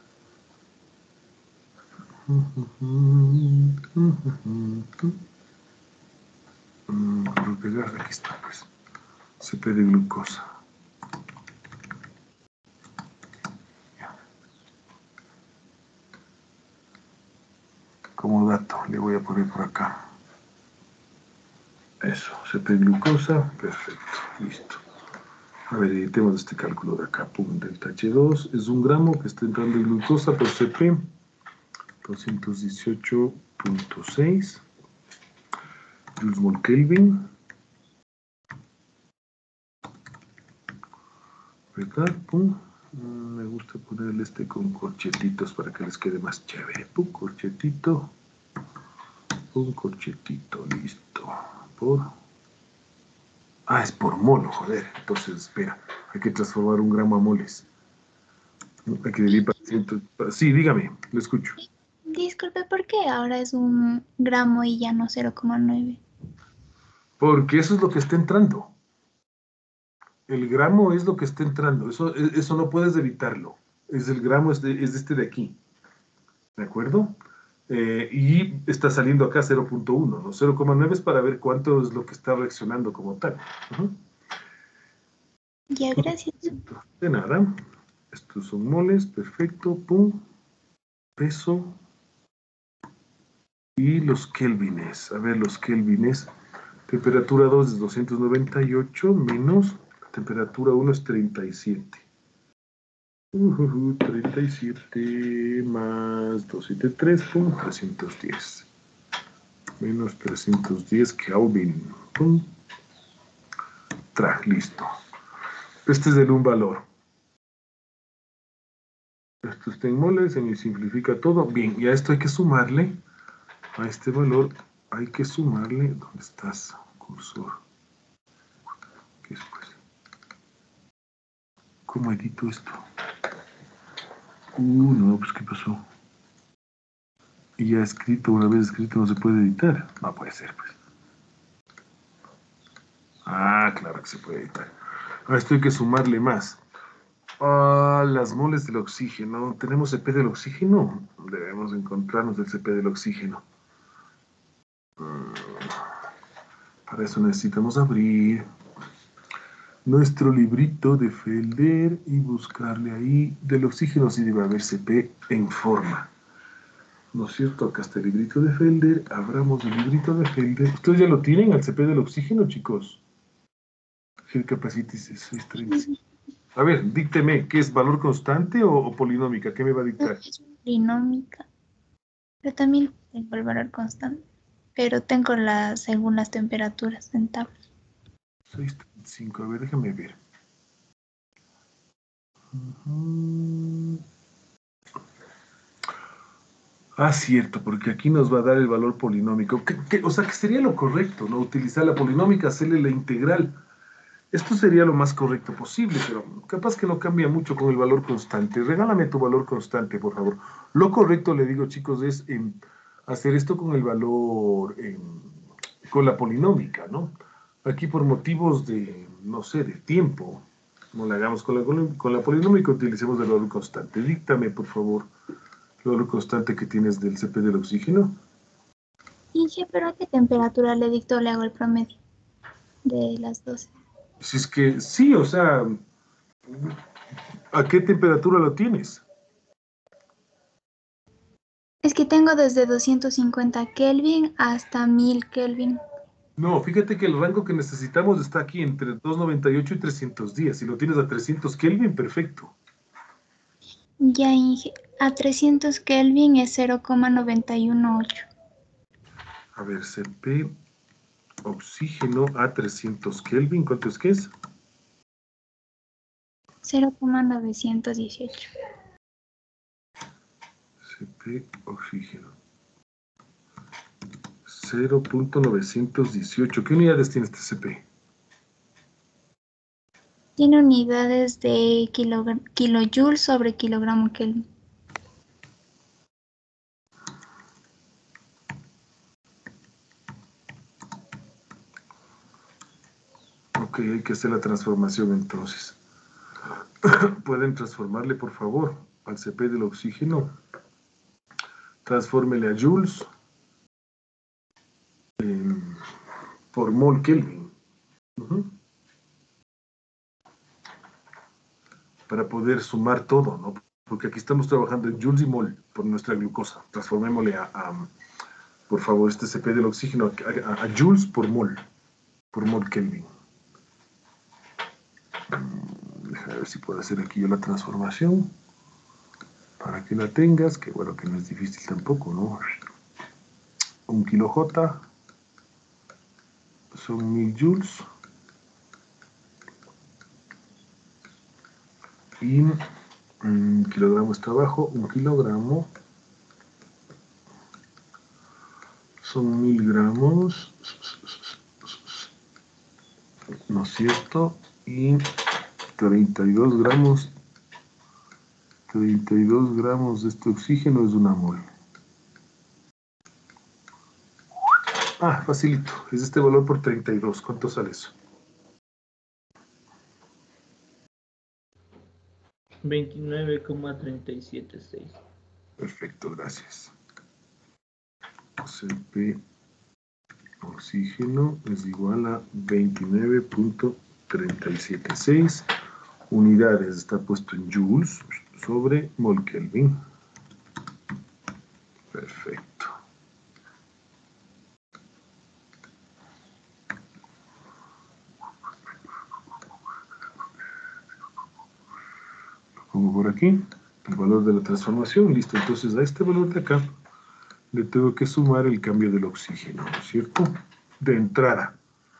Control pegar, aquí está pues. C P de glucosa. Como dato, le voy a poner por acá. Eso, C P de glucosa, perfecto, listo. A ver, editemos este cálculo de acá. Pum, delta H dos es un gramo que está entrando en glucosa por C P. doscientos dieciocho punto seis joules mol Kelvin. ¿Verdad? Pum. Me gusta ponerle este con corchetitos para que les quede más chévere. Pum, corchetito. Pum, corchetito, listo. Por... Ah, es por molo, joder. Entonces, espera. Hay que transformar un gramo a moles. Hay que dividir para ciento... Sí, dígame, lo escucho. Disculpe, ¿por qué ahora es un gramo y ya no cero coma nueve? Porque eso es lo que está entrando. El gramo es lo que está entrando. Eso, eso no puedes evitarlo. Es el gramo, es de, es de este de aquí. ¿De acuerdo? Eh, y está saliendo acá cero punto uno, ¿no? cero coma nueve es para ver cuánto es lo que está reaccionando como tal. Uh-huh. Ya, gracias. De nada. Estos son moles, perfecto. Pum. Peso. Y los kelvines. A ver, los kelvines. Temperatura dos es doscientos noventa y ocho menos temperatura uno es treinta y siete. Uh, treinta y siete más doscientos setenta y tres, pum, trescientos diez. Menos trescientos diez Kelvin. Pum. Tra, listo. Este es el un valor. Esto está en moles, se me simplifica todo. Bien, y a esto hay que sumarle, a este valor hay que sumarle, ¿dónde estás, cursor? ¿Qué es pues? ¿Cómo edito esto? Uh, no, pues ¿qué pasó? Y ya escrito, una vez escrito no se puede editar. No puede ser, pues. Ah, claro que se puede editar. A esto hay que sumarle más. Ah, las moles del oxígeno. ¿Tenemos C P del oxígeno? Debemos encontrarnos el C P del oxígeno. Para eso necesitamos abrir nuestro librito de Felder y buscarle ahí. Del oxígeno sí debe haber C P en forma. ¿No es cierto? Acá está el librito de Felder. Abramos el librito de Felder. ¿Ustedes ya lo tienen al C P del oxígeno, chicos? Head capacity seiscientos treinta. A ver, dícteme, ¿qué es valor constante o, o polinómica? ¿Qué me va a dictar? Es polinómica. Pero también tengo el valor constante. Pero tengo las según las temperaturas en tabla. seiscientos treinta y cinco, a ver, déjame ver. Uh-huh. Ah, cierto, porque aquí nos va a dar el valor polinómico. ¿Qué, qué? O sea, que sería lo correcto, ¿no? Utilizar la polinómica, hacerle la integral. Esto sería lo más correcto posible, pero capaz que no cambia mucho con el valor constante. Regálame tu valor constante, por favor. Lo correcto, le digo, chicos, es eh, hacer esto con el valor, eh, con la polinómica, ¿no? Aquí por motivos de, no sé, de tiempo, no lo hagamos con la, con la polinómica, utilicemos el valor constante. Díctame, por favor, el valor constante que tienes del C P del oxígeno. Dije, pero ¿a qué temperatura le dicto le hago el promedio de las doce? Si es que sí, o sea, ¿a qué temperatura lo tienes? Es que tengo desde doscientos cincuenta Kelvin hasta mil Kelvin. No, fíjate que el rango que necesitamos está aquí entre doscientos noventa y ocho y trescientos días. Si lo tienes a trescientos Kelvin, perfecto. Ya Inge, a trescientos Kelvin es cero coma noventa y uno ocho. A ver, C P, oxígeno a trescientos Kelvin, ¿cuánto es que es? cero coma novecientos dieciocho. C P, oxígeno. cero punto novecientos dieciocho. ¿Qué unidades tiene este C P? Tiene unidades de kilogra- kilojoule sobre kilogramo Kelvin. Ok, hay que hacer la transformación entonces. ¿Pueden transformarle, por favor, al C P del oxígeno? Transfórmele a joules eh, por mol Kelvin. Uh-huh. Para poder sumar todo, ¿no? Porque aquí estamos trabajando en joules y mol por nuestra glucosa. Transformémosle a, a por favor, este C P del oxígeno a, a, a joules por mol, por mol Kelvin. Déjame ver si puedo hacer aquí yo la transformación para que la tengas, que bueno, que no es difícil tampoco, ¿no? Un kilo J son mil joules y un kilogramo está abajo, un kilogramo son mil gramos, ¿no es cierto? Y treinta y dos gramos, treinta y dos gramos de este oxígeno es una mol. Ah, facilito, es este valor por treinta y dos, ¿cuánto sale eso? veintinueve coma treinta y siete seis. Perfecto, gracias. C P oxígeno es igual a veintinueve punto treinta y siete seis unidades, está puesto en joules sobre mol Kelvin. Perfecto. Lo pongo por aquí, el valor de la transformación, listo. Entonces a este valor de acá le tengo que sumar el cambio del oxígeno, ¿no es cierto? De entrada.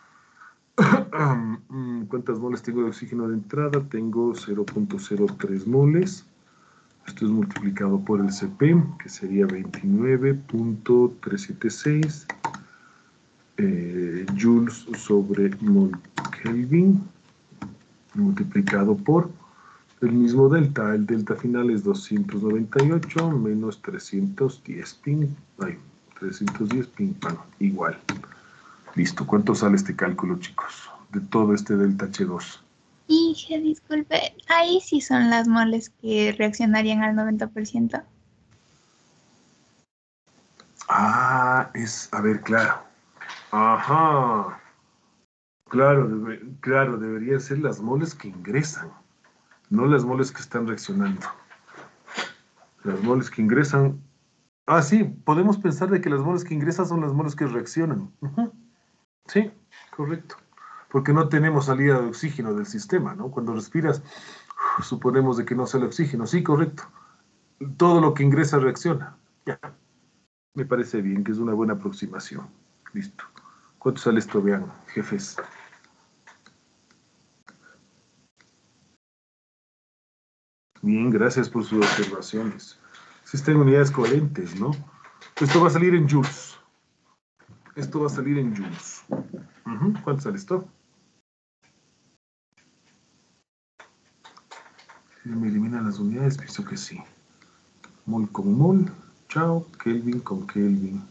¿Cuántas moles tengo de oxígeno de entrada? Tengo cero punto cero tres moles. Esto es multiplicado por el C P, que sería veintinueve punto trescientos setenta y seis eh, joules sobre mol Kelvin, multiplicado por el mismo delta. El delta final es doscientos noventa y ocho menos trescientos diez pin, ay, trescientos diez pin, bueno, igual. Listo, ¿cuánto sale este cálculo, chicos? De todo este delta H dos. Dije, disculpe, ahí sí son las moles que reaccionarían al noventa por ciento. Ah, es, a ver, claro. Ajá. Claro, debe, claro, deberían ser las moles que ingresan, no las moles que están reaccionando. Las moles que ingresan... Ah, sí, podemos pensar de que las moles que ingresan son las moles que reaccionan. Uh-huh. Sí, correcto. Porque no tenemos salida de oxígeno del sistema, ¿no? Cuando respiras, suponemos de que no sale oxígeno. Sí, correcto. Todo lo que ingresa reacciona. Ya. Me parece bien, que es una buena aproximación. Listo. ¿Cuánto sale esto? Vean, jefes. Bien, gracias por sus observaciones. Existen unidades coherentes, ¿no? Esto va a salir en joules. Esto va a salir en joules. Uh-huh. ¿Cuánto sale esto? Si me eliminan las unidades, pienso que sí. Mol con mol. Chao. Kelvin con Kelvin.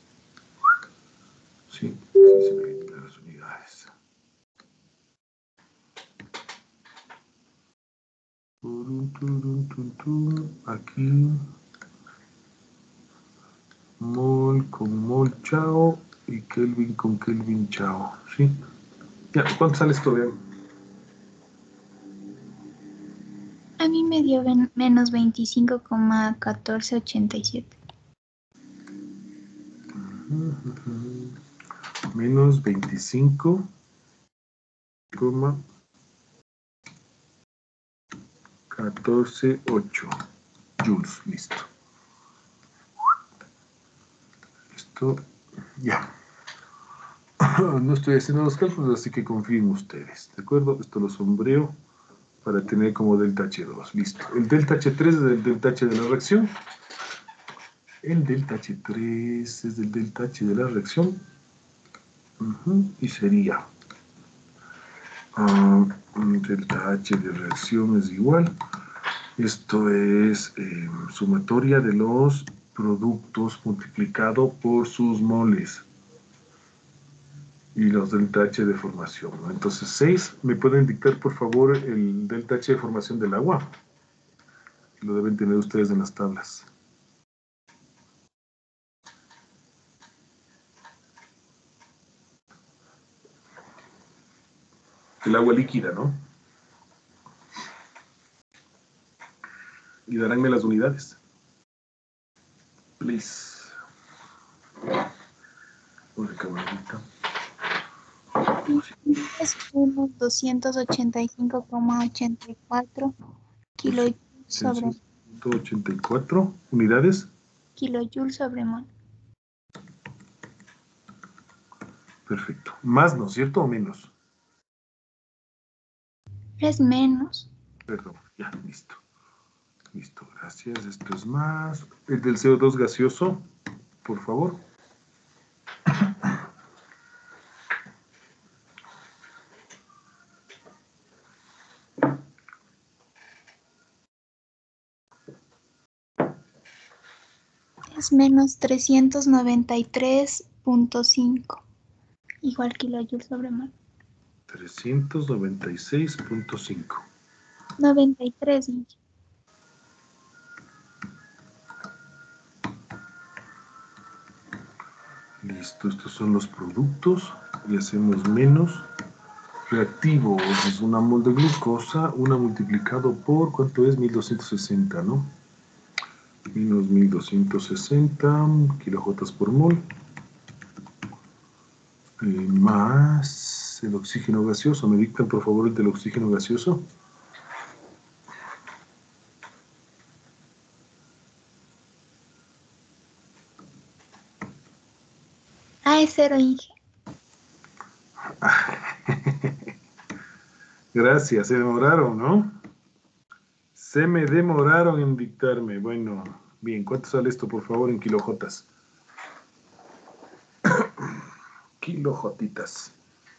Sí, sí se me eliminan las unidades. Aquí. Mol con mol, chao. Y Kelvin con Kelvin, chao. ¿Sí? Ya, ¿cuánto sale esto? Vean. A mí me dio ven- menos veinticinco coma catorce ochenta y siete. Menos veinticinco coma catorce ocho joules, listo. Esto, ya. No estoy haciendo los cálculos, así que confíen ustedes, ¿de acuerdo? Esto lo sombreo para tener como delta H dos, listo. El delta H tres es el delta H de la reacción. El delta H tres es del delta H de la reacción. Uh-huh. Y sería Uh, delta H de reacción es igual. Esto es eh, sumatoria de los productos multiplicado por sus moles. Y los delta H de formación, ¿no? Entonces, seis, ¿me pueden dictar, por favor, el delta H de formación del agua? Lo deben tener ustedes en las tablas. El agua líquida, ¿no? Y daránme las unidades. Please. Una camarita. Es unos doscientos ochenta y cinco coma ochenta y cuatro kilojoules sobre ciento ochenta y cuatro unidades. kilojoules sobre mol. Perfecto. Más, ¿no es cierto? ¿O menos? Es menos. Perdón, ya, listo. Listo, gracias. Esto es más. El del C O dos gaseoso, por favor. Es menos trescientos noventa y tres punto cinco. Igual kilojoules sobre mol. trescientos noventa y seis punto cinco. noventa y tres, Inge. Listo, estos son los productos. Y hacemos menos. Reactivo es una mol de glucosa, una multiplicado por, ¿cuánto es? mil doscientos sesenta, ¿no? Menos mil doscientos sesenta kilojotas por mol. Eh, más el oxígeno gaseoso. ¿Me dictan, por favor, el del oxígeno gaseoso? Ah, es cero, Inge. Gracias, se demoraron, ¿no? Se me demoraron en dictarme. Bueno, bien, ¿cuánto sale esto, por favor, en kilojotas? Kilojotitas.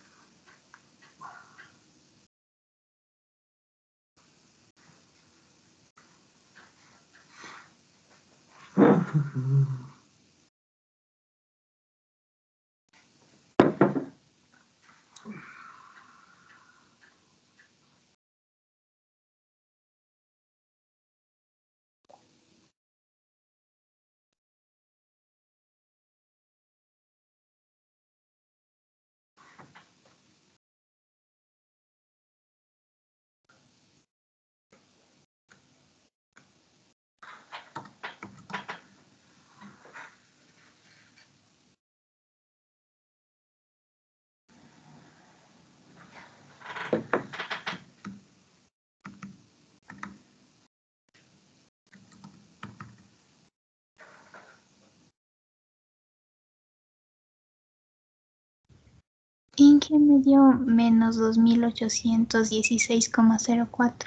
Inge me dio menos dos mil ochocientos dieciséis coma cero cuatro.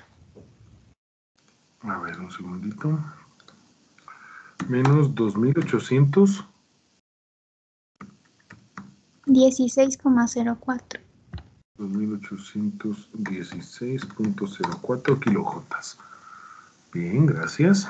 A ver, un segundito. Menos dos mil ochocientos. dieciséis coma cero cuatro. dos mil ochocientos dieciséis punto cero cuatro kilojotas. Bien, gracias.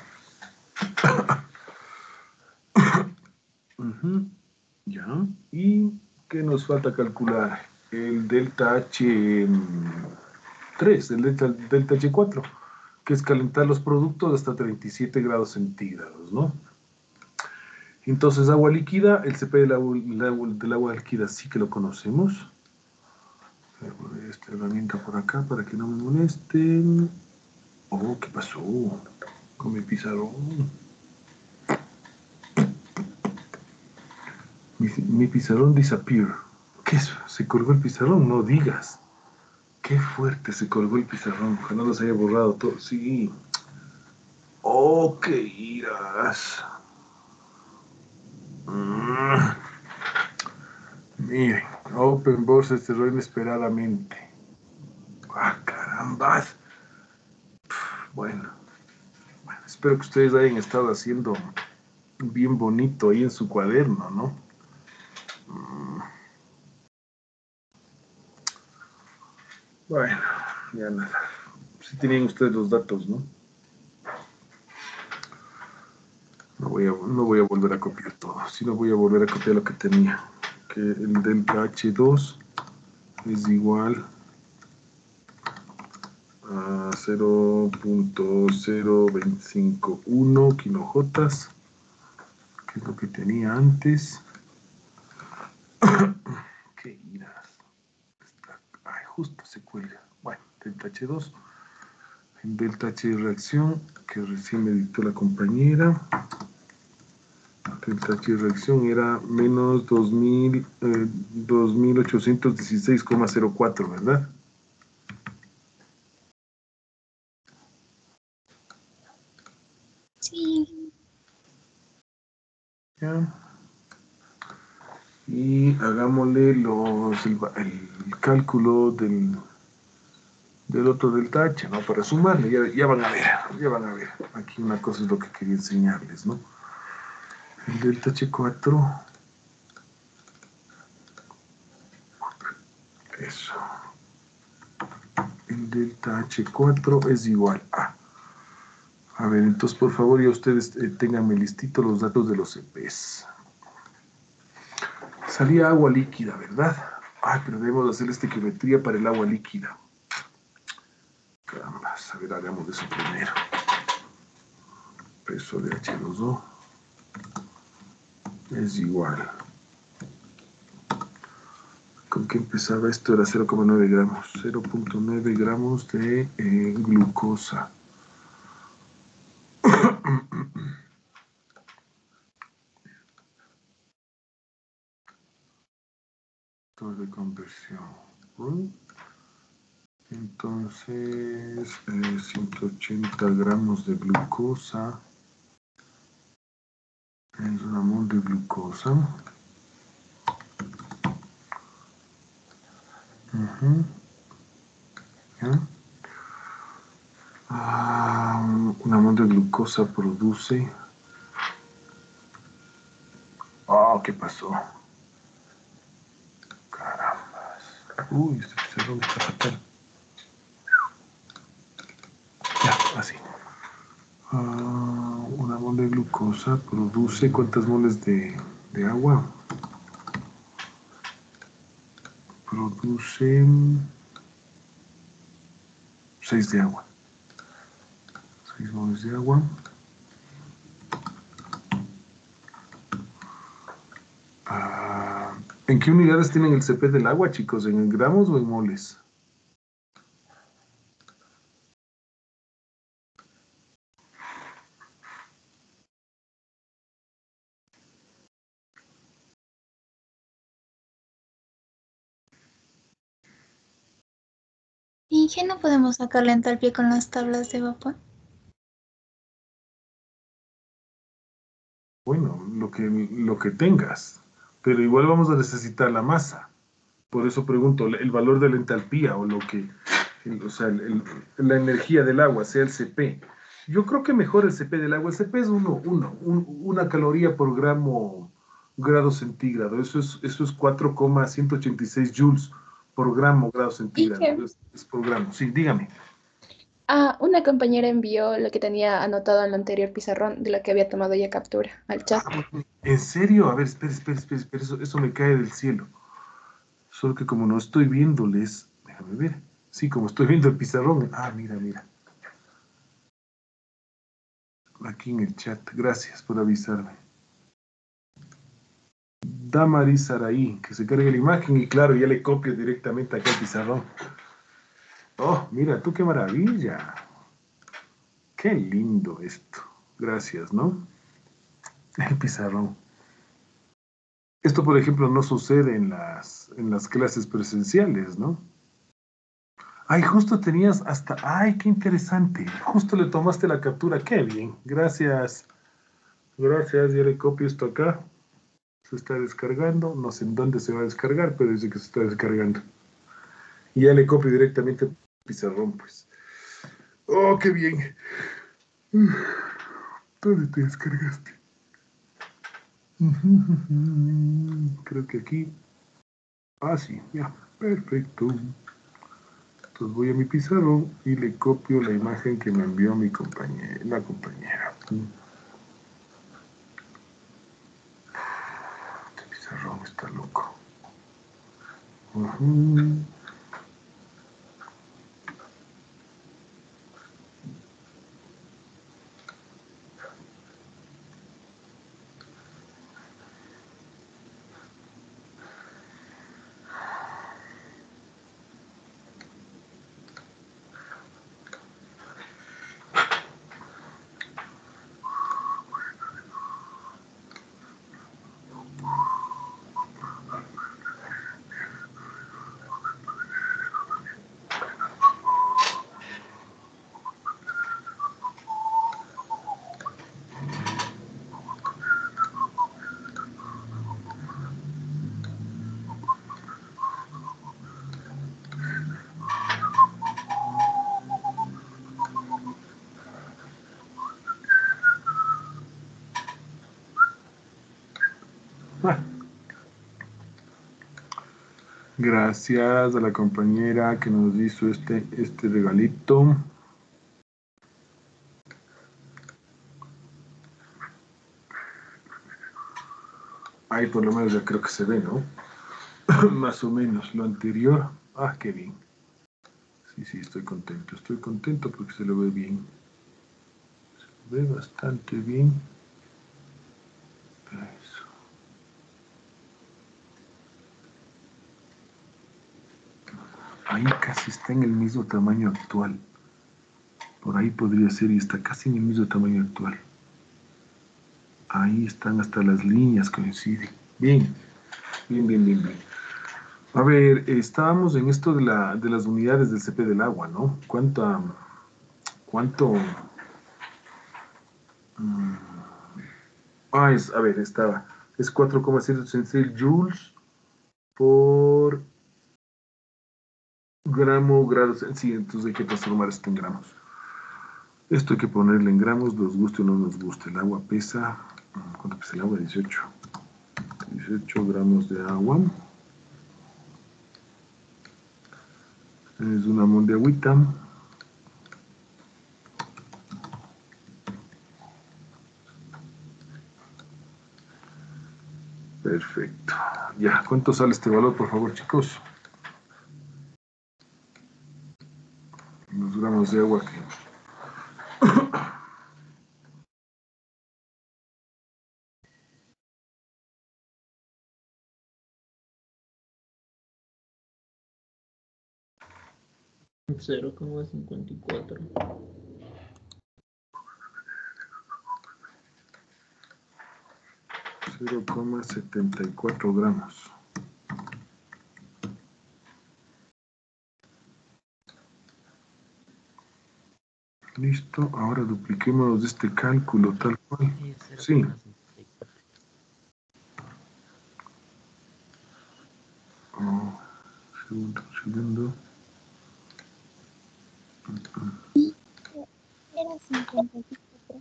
uh-huh. Ya. ¿Y qué nos falta calcular? El delta H tres, el delta, delta H cuatro, que es calentar los productos hasta treinta y siete grados centígrados, ¿no? Entonces, agua líquida, el C P del agua, del agua líquida sí que lo conocemos. Voy a poner esta herramienta por acá para que no me molesten. Oh, ¿qué pasó con mi pizarrón? Mi, mi pizarrón disappear. ¿Qué es? ¿Se colgó el pizarrón? No digas. Qué fuerte se colgó el pizarrón. Ojalá no se haya borrado todo. Sí. Oh, qué iras. Mm. Miren, OpenBOR se cerró inesperadamente. ¡Ah, caramba! Bueno. bueno, espero que ustedes hayan estado haciendo bien bonito ahí en su cuaderno, ¿no? Mm. Bueno, ya nada. Si tenían ustedes los datos, ¿no? No voy, a, no voy a volver a copiar todo, sino voy a volver a copiar lo que tenía. Que el delta H dos es igual a cero punto cero dos cinco uno kilojotas, que es lo que tenía antes. ¿Qué irás? Está, ay, justo se cuelga. Bueno, delta H dos. En delta H de reacción, que recién me dictó la compañera. Delta H de reacción era menos dos mil, eh, dos mil ochocientos dieciséis coma cero cuatro, ¿verdad? Sí. Ya. Y hagámosle los, el, el cálculo del, del otro delta H, ¿no? Para sumarle, ya, ya van a ver, ya van a ver. Aquí una cosa es lo que quería enseñarles, ¿no? El delta H cuatro, eso. El delta H cuatro es igual a... A ver, entonces, por favor, ya ustedes eh, ténganme listito los datos de los C Ps. Salía agua líquida, ¿verdad? Ay, pero debemos hacer esta estequiometría para el agua líquida. Caramba, a ver, hagamos eso primero. Peso de H dos O es igual. ¿Con qué empezaba esto? Era cero coma nueve gramos. cero punto nueve gramos de eh, glucosa. De conversión. ¿Mm? Entonces, eh, ciento ochenta gramos de glucosa es una mol de glucosa. Uh-huh. ¿Ya? Ah, una mol de glucosa produce... Oh, ¿qué pasó? Carambas. Uy, este pizarrón está fatal. Ya, así. Uh, una mol de glucosa produce ¿cuántas moles de, de agua? Produce seis de agua. seis moles de agua. Uh, ¿En qué unidades tienen el C P del agua, chicos? ¿En gramos o en moles? ¿Y qué no podemos sacar la entalpía con las tablas de vapor? Bueno, lo que, lo que tengas, pero igual vamos a necesitar la masa. Por eso pregunto, el valor de la entalpía o lo que, el, o sea, el, el, la energía del agua, sea el C P. Yo creo que mejor el C P del agua. El C P es uno, uno, un, una caloría por gramo grado centígrado. Eso es, eso es cuatro coma ciento ochenta y seis joules por gramo grado Y centígrado. que Es, es por gramo. Sí, dígame. ah, una compañera envió lo que tenía anotado en el anterior pizarrón de lo que había tomado ella captura al chat. ¿En serio? A ver, espera, espera, espera, espera. Eso, eso me cae del cielo. Solo que como no estoy viéndoles, déjame ver. Sí, como estoy viendo el pizarrón. Ah, mira, mira. Aquí en el chat. Gracias por avisarme. Damaris Saraí, que se cargue la imagen y claro, ya le copio directamente acá el pizarrón. Oh, mira tú qué maravilla. Qué lindo esto. Gracias, ¿no? El pizarrón. Esto, por ejemplo, no sucede en las, en las clases presenciales, ¿no? Ay, justo tenías hasta... Ay, qué interesante. Justo le tomaste la captura. Qué bien. Gracias. Gracias. Ya le copio esto acá. Se está descargando. No sé en dónde se va a descargar, pero dice que se está descargando. Y ya le copio directamente el pizarrón, pues. Oh, qué bien. ¿Dónde te descargaste? Creo que aquí. Ah, sí, ya. Perfecto. Entonces voy a mi pizarrón y le copio la imagen que me envió mi compañera, la compañera. Este pizarrón está loco. Uh-huh. Gracias a la compañera que nos hizo este, este regalito. Ahí por lo menos ya creo que se ve, ¿no? Más o menos lo anterior. Ah, qué bien. Sí, sí, estoy contento. Estoy contento porque se lo ve bien. Se ve bastante bien. Eso. Ahí casi está en el mismo tamaño actual. Por ahí podría ser y está casi en el mismo tamaño actual. Ahí están hasta las líneas, coinciden. Bien, bien, bien, bien, bien. A ver, estábamos en esto de, la, de las unidades del C P del agua, ¿no? ¿Cuánto? ¿Cuánto? Mm, ah, es, a ver, estaba. Es cuatro coma ciento ochenta y seis joules por gramo, grados. Sí, entonces hay que transformar esto en gramos. Esto hay que ponerle en gramos, nos guste o no nos guste. El agua pesa, ¿cuánto pesa el agua? dieciocho. dieciocho gramos de agua. Es una mol de agüita. Perfecto. Ya, ¿cuánto sale este valor, por favor, chicos? Los gramos de agua que... cero coma cincuenta y cuatro. cero coma setenta y cuatro gramos. Listo, ahora dupliquémonos de este cálculo tal cual. Sí. Oh, segundo, segundo. Era cincuenta y cuatro.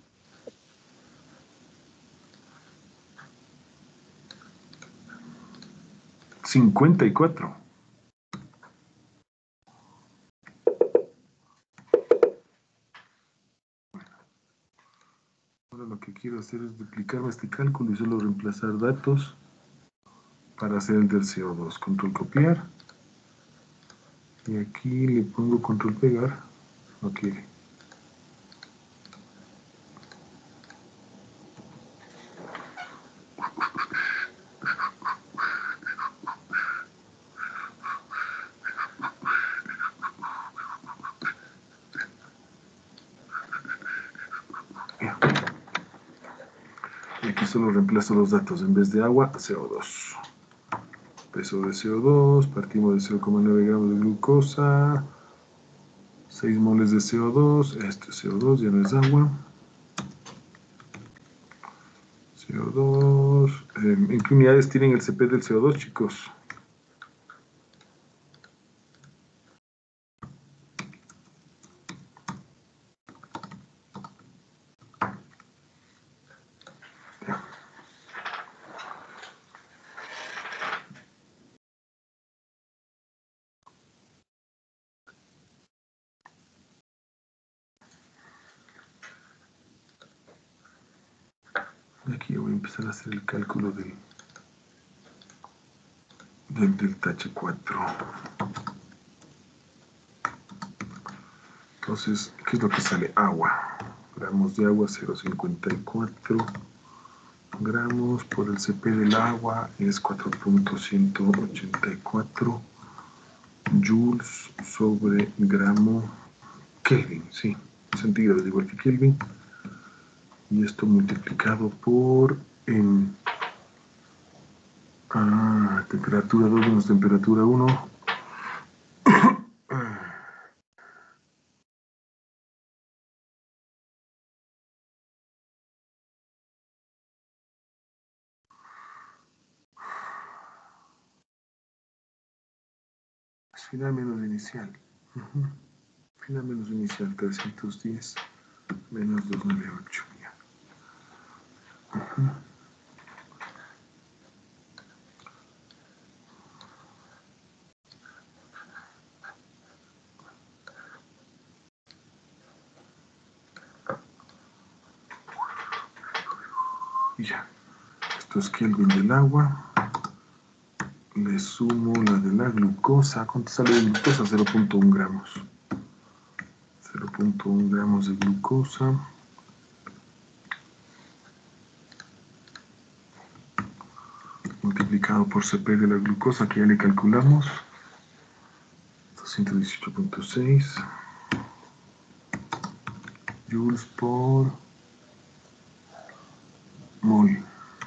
cincuenta y cuatro. Ahora lo que quiero hacer es duplicarme este cálculo y solo reemplazar datos para hacer el del C O dos. Control copiar. Y aquí le pongo control pegar. No quiere. Y aquí solo reemplazo los datos. En vez de agua, C O dos. Peso de C O dos, partimos de cero coma nueve gramos de glucosa, seis moles de C O dos, este C O dos ya no es agua. C O dos, eh, ¿en qué unidades tienen el C P del C O dos, chicos? Aquí voy a empezar a hacer el cálculo del, del delta H cuatro. Entonces, ¿qué es lo que sale? Agua. Gramos de agua, cero coma cincuenta y cuatro gramos por el C P del agua es cuatro punto ciento ochenta y cuatro joules sobre gramo Kelvin, sí, centígrados igual que Kelvin. Y esto multiplicado por en ah, temperatura dos menos temperatura uno. Final menos inicial. Uh-huh. Final menos inicial, trescientos diez menos doscientos noventa y ocho. Uh-huh. Y ya. Esto es Kelvin del agua. Le sumo la de la glucosa. ¿Cuánto sale de glucosa? cero punto uno gramos. cero punto uno gramos de glucosa. Multiplicado por C P de la glucosa, que ya le calculamos. doscientos dieciocho punto seis joules por mol.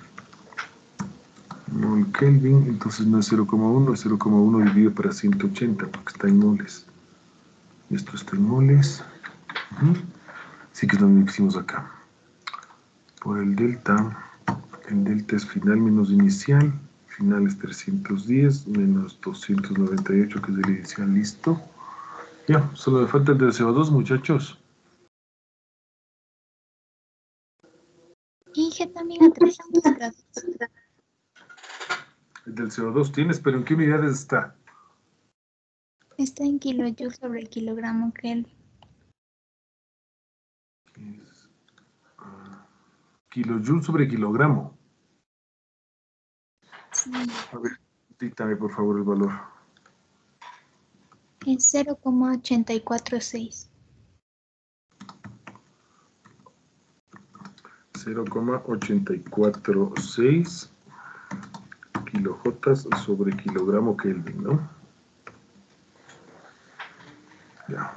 Mol Kelvin, entonces no es cero coma uno, es cero coma uno dividido para ciento ochenta, porque está en moles. Esto está en moles. Uh-huh. Así que es lo mismo que hicimos acá. Por el delta, el delta es final menos inicial. Final es trescientos diez menos doscientos noventa y ocho, que es el inicial, listo. Ya, solo me falta el del C O dos, muchachos. Y G también a trescientos grados. El del C O dos tienes, pero ¿en qué unidades está? Está en kilojoules sobre el kilogramo Kelvin. Es, uh, kilojoules sobre kilogramo. Sí. A ver, dítame por favor el valor. Es cero coma ochenta y cuatro seis. cero coma ochenta y cuatro seis kilojotas sobre kilogramo Kelvin, ¿no? Ya.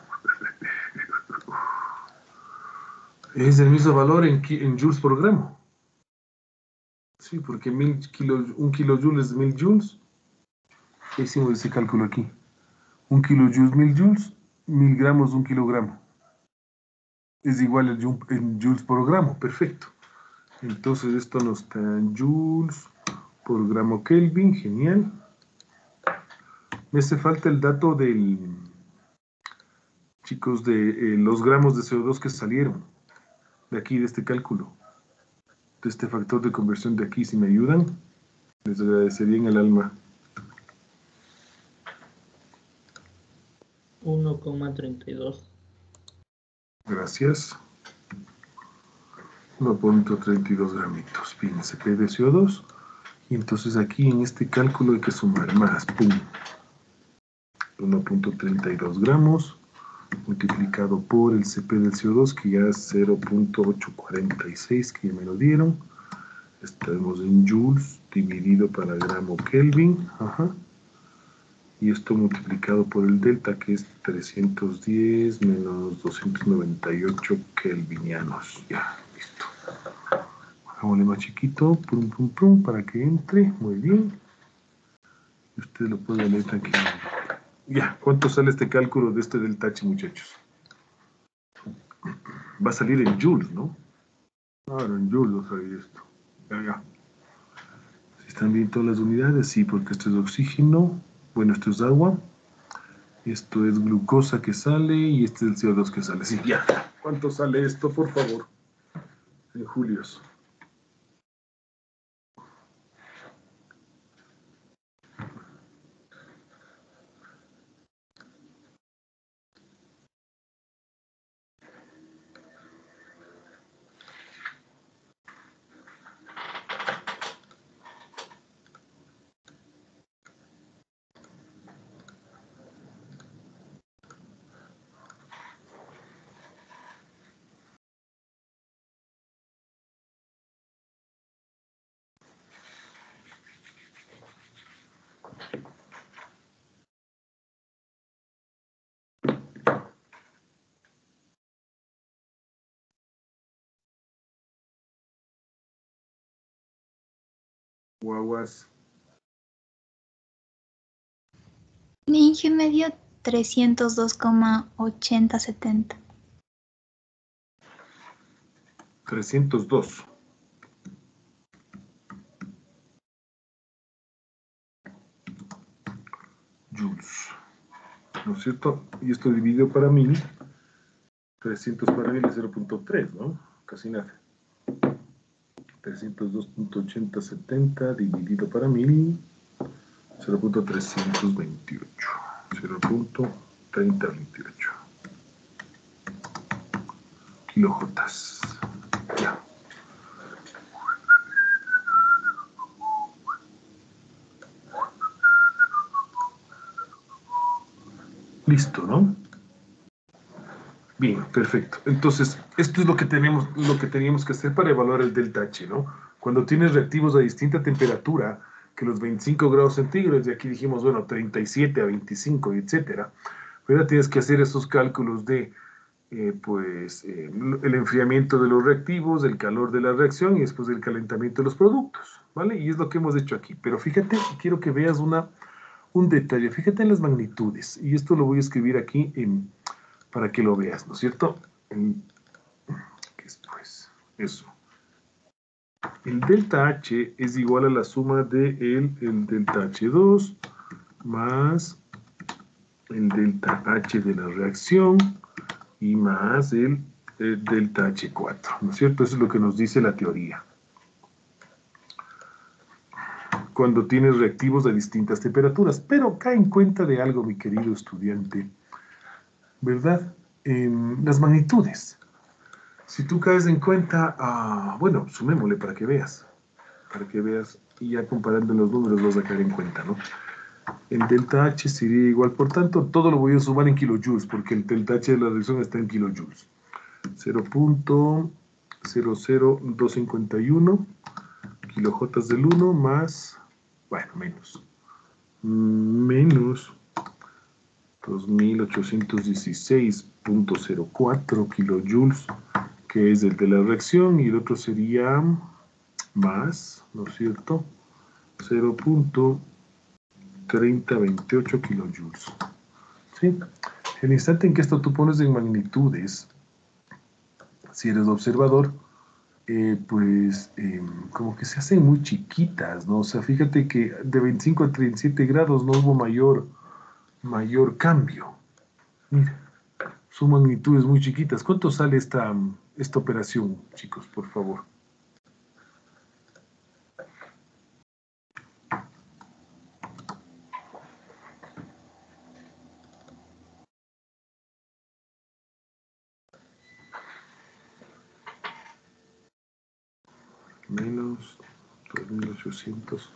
Es el mismo valor en, en joules por gramo. Sí, porque mil kilo, un kilojoule es mil joules. ¿Qué hicimos ese cálculo aquí? Un kilojoule, mil joules, mil gramos, un kilogramo. Es igual el en joules por gramo, perfecto. Entonces esto nos da en joules por gramo Kelvin, genial. Me hace falta el dato del, chicos, de eh, los gramos de C O dos que salieron de aquí, de este cálculo, de este factor de conversión de aquí. Si me ayudan, les agradecería en el alma. uno coma treinta y dos. Gracias. uno punto treinta y dos gramitos. Bien, S P de C O dos. Y entonces aquí en este cálculo hay que sumar más. Pum. uno punto treinta y dos gramos multiplicado por el C P del C O dos, que ya es cero punto ochocientos cuarenta y seis, que ya me lo dieron. Estamos en joules dividido para gramo Kelvin. Ajá. Y esto multiplicado por el delta, que es trescientos diez menos doscientos noventa y ocho kelvinianos. Ya, listo. Hagámosle más chiquito, pum, pum, pum, para que entre. Muy bien. Y usted lo puede leer tranquilamente. Ya, ¿cuánto sale este cálculo de este delta H, muchachos? Va a salir en joules, ¿no? Claro, en joules va a salir esto. Ya, ya. Si están bien todas las unidades, sí, porque esto es oxígeno. Bueno, esto es agua. Esto es glucosa que sale y este es el C O dos que sale. Sí, ya. ¿Cuánto sale esto, por favor? En julios. Guaguas. Ninja me dio trescientos dos coma ochenta setenta. trescientos dos. Joules. ¿No es cierto? Y esto dividido para mil. trescientos para mil es cero punto tres, ¿no? Casi nada. trescientos dos punto ochenta setenta dividido para mil. cero punto trescientos veintiocho. cero punto treinta veintiocho. Kilojotas. Ya. Listo, ¿no? Bien, perfecto. Entonces, esto es lo que tenemos, lo que teníamos que hacer para evaluar el delta H, ¿no? Cuando tienes reactivos a distinta temperatura que los veinticinco grados centígrados, y aquí dijimos, bueno, treinta y siete a veinticinco, etcétera, pero tienes que hacer esos cálculos de, eh, pues, eh, el enfriamiento de los reactivos, el calor de la reacción y después el calentamiento de los productos, ¿vale? Y es lo que hemos hecho aquí. Pero fíjate, quiero que veas una, un detalle. Fíjate en las magnitudes, y esto lo voy a escribir aquí en... para que lo veas, ¿no es cierto? En, ¿qué es pues? Eso. El delta H es igual a la suma de el, el delta H dos más el delta H de la reacción y más el, el delta H cuatro, ¿no es cierto? Eso es lo que nos dice la teoría. Cuando tienes reactivos de distintas temperaturas. Pero cae en cuenta de algo, mi querido estudiante, ¿verdad? En las magnitudes. Si tú caes en cuenta, uh, bueno, sumémosle para que veas, para que veas, y ya comparando los números vas a caer en cuenta, ¿no? El delta H sería igual, por tanto, todo lo voy a sumar en kilojoules, porque el delta H de la reacción está en kilojoules. cero punto cero cero dos cincuenta y uno kilojotas del uno más, bueno, menos, menos dos mil ochocientos dieciséis punto cero cuatro kilojoules, que es el de la reacción, y el otro sería más, ¿no es cierto? cero punto treinta veintiocho kilojoules. ¿Sí? El instante en que esto tú pones en magnitudes, si eres observador, eh, pues eh, como que se hacen muy chiquitas, ¿no? O sea, fíjate que de veinticinco a treinta y siete grados no hubo mayor, mayor cambio. Mira, son magnitudes muy chiquitas. ¿Cuánto sale esta, esta operación, chicos, por favor? Menos dos mil ochocientos.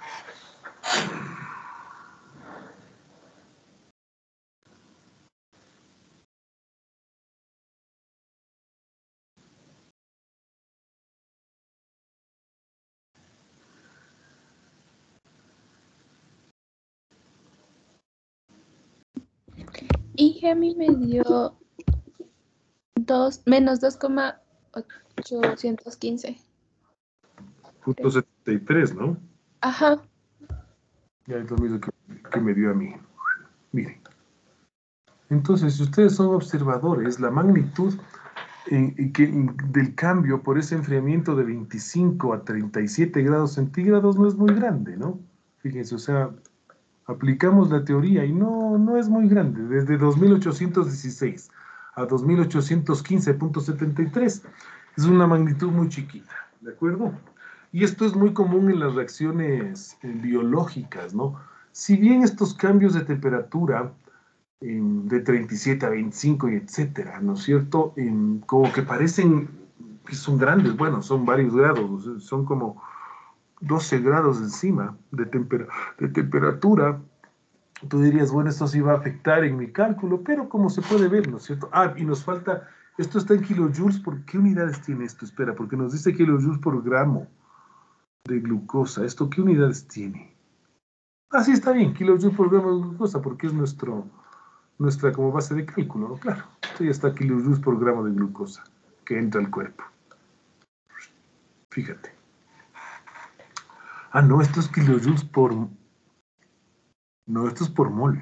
Y a mí me dio dos, menos dos coma ochocientos quince. Punto setenta y tres, ¿no? Ajá. Ya es lo mismo que, que me dio a mí. Miren. Entonces, si ustedes son observadores, la magnitud eh, que, del cambio por ese enfriamiento de veinticinco a treinta y siete grados centígrados no es muy grande, ¿no? Fíjense, o sea, aplicamos la teoría y no, no es muy grande. Desde dos mil ochocientos dieciséis a dos mil ochocientos quince punto setenta y tres es una magnitud muy chiquita, ¿de acuerdo? Y esto es muy común en las reacciones eh, biológicas, ¿no? Si bien estos cambios de temperatura eh, de treinta y siete a veinticinco y etcétera, ¿no es cierto? Eh, como que parecen que son grandes, bueno, son varios grados, son como doce grados encima de, temper de temperatura. Tú dirías, bueno, esto sí va a afectar en mi cálculo, pero como se puede ver, ¿no es cierto? Ah, y nos falta, esto está en kilojoules, ¿por qué unidades tiene esto? Espera, porque nos dice kilojoules por gramo de glucosa. ¿Esto qué unidades tiene? Ah, sí, está bien, kilojoules por gramo de glucosa, porque es nuestro, nuestra como base de cálculo, ¿no? Claro, esto ya está kilojoules por gramo de glucosa que entra al cuerpo. Fíjate. Ah, no, esto es kilojoules por... No, esto es por mol.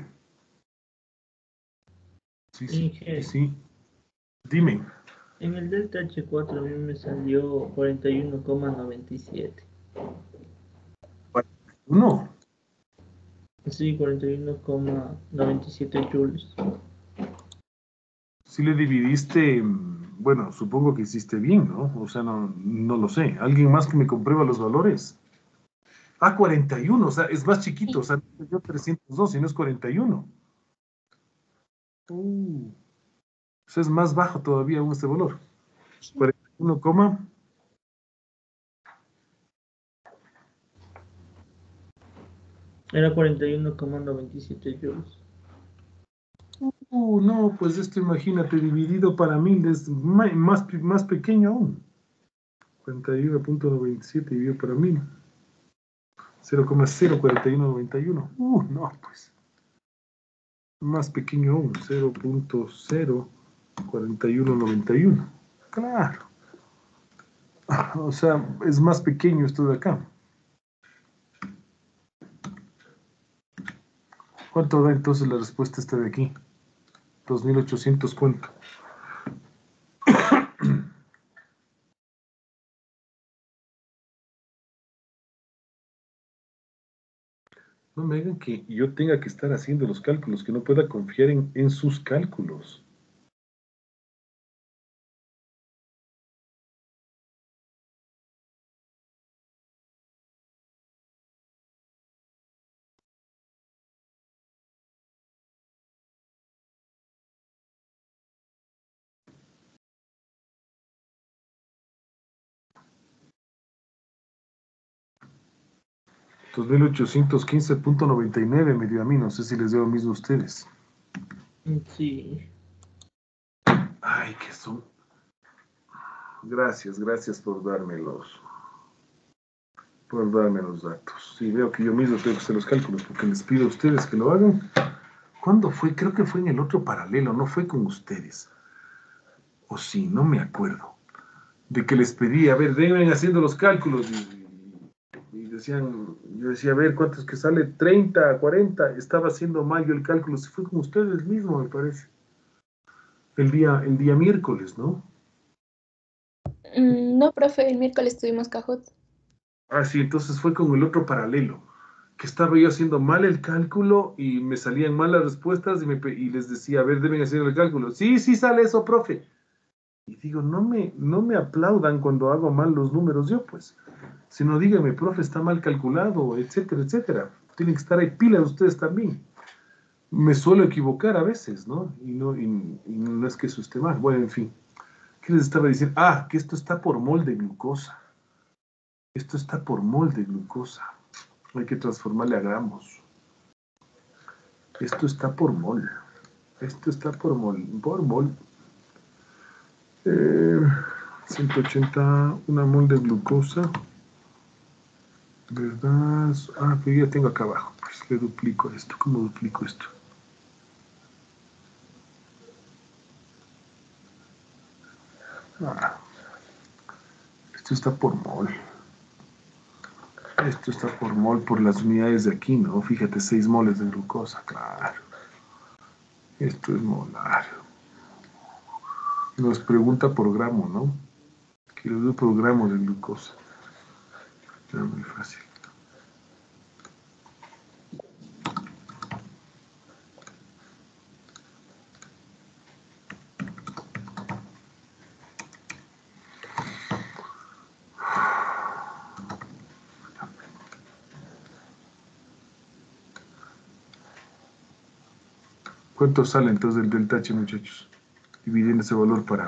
Sí, sí, sí, Inge, sí. Dime. en el delta H cuatro a mí me salió cuarenta y uno coma noventa y siete. Uno. Sí, cuarenta y uno coma noventa y siete joules. Si le dividiste, mm, bueno, supongo que hiciste bien, ¿no? O sea, no, no lo sé. ¿Alguien más que me comprueba los valores? Ah, cuarenta y uno, o sea, es más chiquito, o sea, no es yo trescientos dos, sino es cuarenta y uno. Uh, o sea, es más bajo todavía aún este valor. cuarenta y uno, coma. Era cuarenta y uno coma noventa y siete joules. Uh, no, pues esto imagínate, dividido para mil es ma- más, pe- más pequeño aún. cuarenta y uno punto noventa y siete dividido para mil. cero coma cero cuatro uno nueve uno. Uh, no, pues. Más pequeño aún, cero punto cero cuatro uno nueve uno. Claro. O sea, es más pequeño esto de acá. ¿Cuánto da entonces la respuesta esta de aquí? dos mil ochocientos, ¿cuánto? No me hagan que yo tenga que estar haciendo los cálculos, que no pueda confiar en, en sus cálculos. dos mil ochocientos quince punto noventa y nueve me dio a mí, no sé si les dio lo mismo a ustedes. Sí. Ay, que son. Gracias, gracias por dármelos. Por darme los datos. Sí, veo que yo mismo tengo que hacer los cálculos porque les pido a ustedes que lo hagan. ¿Cuándo fue? Creo que fue en el otro paralelo, no fue con ustedes. O sí, no me acuerdo. De que les pedí, a ver, vengan haciendo los cálculos. Y, y decían, yo decía, a ver, ¿cuánto es que sale? treinta, cuarenta. Estaba haciendo mal yo el cálculo. Si fue con ustedes mismo, me parece. El día, el día miércoles, ¿no? Mm, no, profe, el miércoles tuvimos Cajot. Ah, sí, entonces fue con el otro paralelo, que estaba yo haciendo mal el cálculo y me salían mal las respuestas y, me, y les decía, a ver, deben hacer el cálculo. Sí, sí sale eso, profe. Y digo, no me, no me aplaudan cuando hago mal los números yo, pues. Sino díganme, profe, está mal calculado, etcétera, etcétera. Tienen que estar ahí pilas ustedes también. Me suelo equivocar a veces, ¿no? Y no, y, y no es que eso esté mal. Bueno, en fin. ¿Qué les estaba diciendo? Ah, que esto está por mol de glucosa. Esto está por mol de glucosa. Hay que transformarle a gramos. Esto está por mol. Esto está por mol. Por mol. Eh, ciento ochenta, una mol de glucosa. ¿Verdad? Ah, pero ya tengo acá abajo. Pues le duplico esto. ¿Cómo duplico esto? Ah, esto está por mol. Esto está por mol por las unidades de aquí, ¿no? Fíjate, seis moles de glucosa, claro. Esto es molar. Nos pregunta por gramo, ¿no? Quiero ver por gramo de glucosa. Era muy fácil. ¿Cuánto sale entonces del delta H, muchachos? Dividiendo ese valor para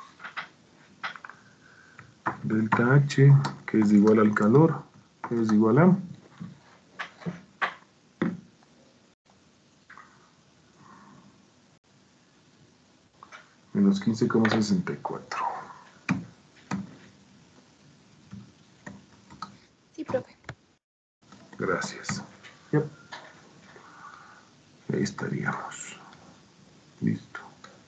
delta H, que es igual al calor, que es igual a menos quince coma sesenta y cuatro. Sí, profe. Gracias. Yep. Ahí estaríamos. Listo.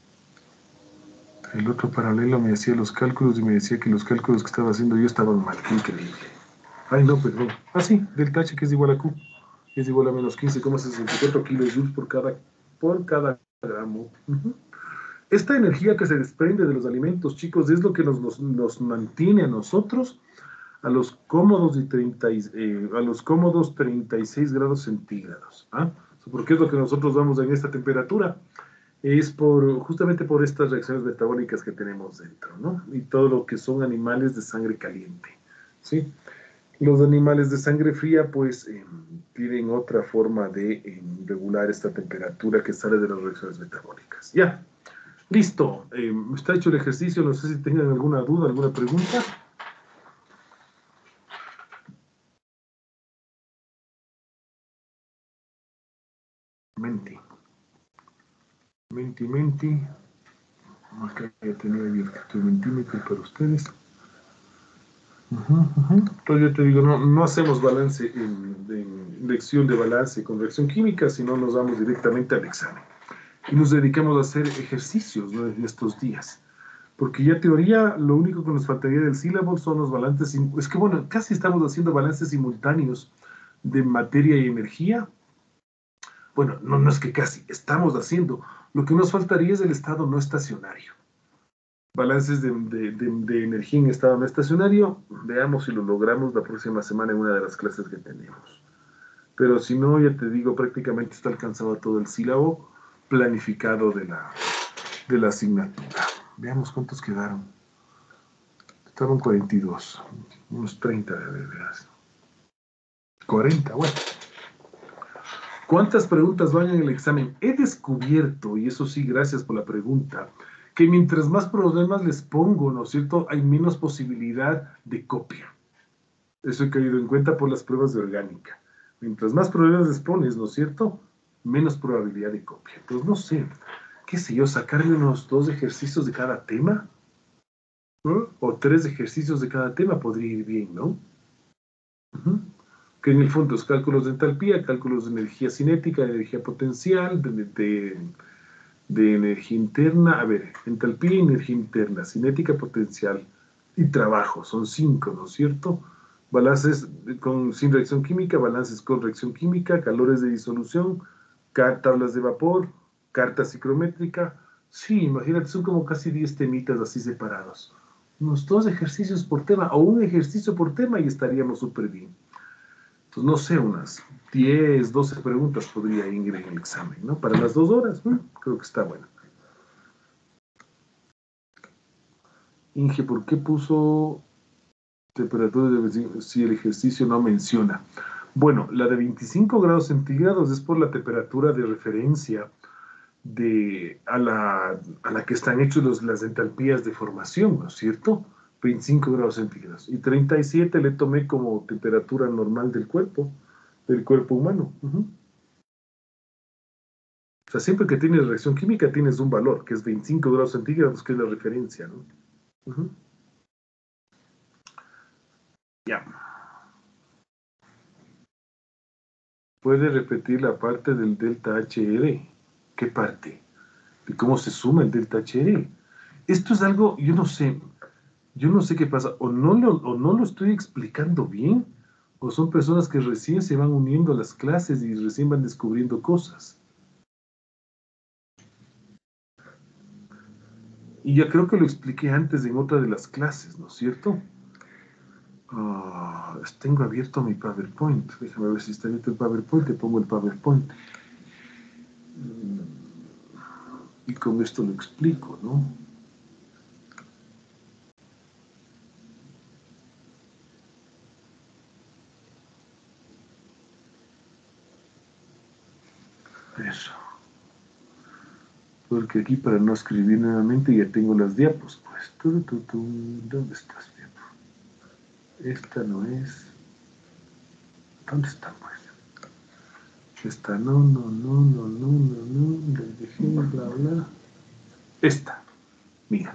El otro paralelo me hacía los cálculos y me decía que los cálculos que estaba haciendo yo estaban mal. Qué increíble. Ay, no, perdón. Ah, sí, delta H que es igual a Q. Es igual a menos quince coma sesenta y cuatro kilojoules por cada, por cada gramo. Uh-huh. Esta energía que se desprende de los alimentos, chicos, es lo que nos, nos, nos mantiene a nosotros a los cómodos, y treinta, eh, a los cómodos treinta y seis grados centígrados. ¿Ah? ¿Por qué es lo que nosotros vamos en esta temperatura? Es por, justamente por estas reacciones metabólicas que tenemos dentro, ¿no? Y todo lo que son animales de sangre caliente, ¿sí? Los animales de sangre fría, pues, eh, tienen otra forma de eh, regular esta temperatura que sale de las reacciones metabólicas. Ya, listo. Eh, está hecho el ejercicio. No sé si tengan alguna duda, alguna pregunta. Menti. Menti, menti. Acá ya tenía abierto el mentímetro para ustedes. Uh-huh, uh-huh. Entonces yo te digo, no, no hacemos balance en, en lección de balance con reacción química, sino nos vamos directamente al examen. Y nos dedicamos a hacer ejercicios, ¿no?, en estos días. Porque ya teoría, lo único que nos faltaría del sílabo son los balances. Es que bueno, casi estamos haciendo balances simultáneos de materia y energía. Bueno, no, no es que casi, estamos haciendo. Lo que nos faltaría es el estado no estacionario. Balances de, de, de, de energía en estado no estacionario, veamos si lo logramos la próxima semana en una de las clases que tenemos. Pero si no, ya te digo, prácticamente está alcanzado todo el sílabo planificado de la, de la asignatura. Veamos cuántos quedaron. Estaban cuarenta y dos, unos treinta de veras. cuarenta, bueno. ¿Cuántas preguntas van en el examen? He descubierto, y eso sí, gracias por la pregunta, que mientras más problemas les pongo, ¿no es cierto?, hay menos posibilidad de copia. Eso he caído en cuenta por las pruebas de orgánica. Mientras más problemas les pones, ¿no es cierto?, menos probabilidad de copia. Entonces, no sé, qué sé yo, sacarme unos dos ejercicios de cada tema, ¿no?, o tres ejercicios de cada tema podría ir bien, ¿no? Uh-huh. Que en el fondo es cálculos de entalpía, cálculos de energía cinética, de energía potencial, de, de, de energía interna, a ver, entalpía, energía interna, cinética, potencial y trabajo, son cinco, ¿no es cierto? Balances con, sin reacción química, balances con reacción química, calores de disolución, tablas de vapor, carta psicométrica. Sí, imagínate, son como casi diez temitas así separados. Unos dos ejercicios por tema, o un ejercicio por tema y estaríamos súper bien. Entonces, no sé, unas diez, doce preguntas podría ir en el examen, ¿no? Para las dos horas, ¿no? Creo que está bueno. Inge, ¿por qué puso temperatura de si el ejercicio no menciona? Bueno, la de veinticinco grados centígrados es por la temperatura de referencia de, a, la, a la que están hechos los, las entalpías de formación, ¿no es cierto? veinticinco grados centígrados. Y treinta y siete le tomé como temperatura normal del cuerpo, del cuerpo humano. Uh-huh. O sea, siempre que tienes reacción química tienes un valor, que es veinticinco grados centígrados, que es la referencia, ¿no? Uh-huh. Ya. ¿Puede repetir la parte del delta H R? ¿Qué parte? ¿De cómo se suma el delta H R? Esto es algo, yo no sé, yo no sé qué pasa, o no lo, o no lo estoy explicando bien, o son personas que recién se van uniendo a las clases y recién van descubriendo cosas. Y ya creo que lo expliqué antes en otra de las clases, ¿no es cierto? Uh, tengo abierto mi PowerPoint. Déjame ver si está abierto el PowerPoint. Te pongo el PowerPoint. Y con esto lo explico, ¿no? Eso. Porque aquí para no escribir nuevamente ya tengo las diapos. Pues, tú, tú, tú, ¿dónde estás, diapo? Esta no es. ¿Dónde está, pues? Esta no, no, no, no, no, no, no. Les dejé, bla, bla. Esta. Mira.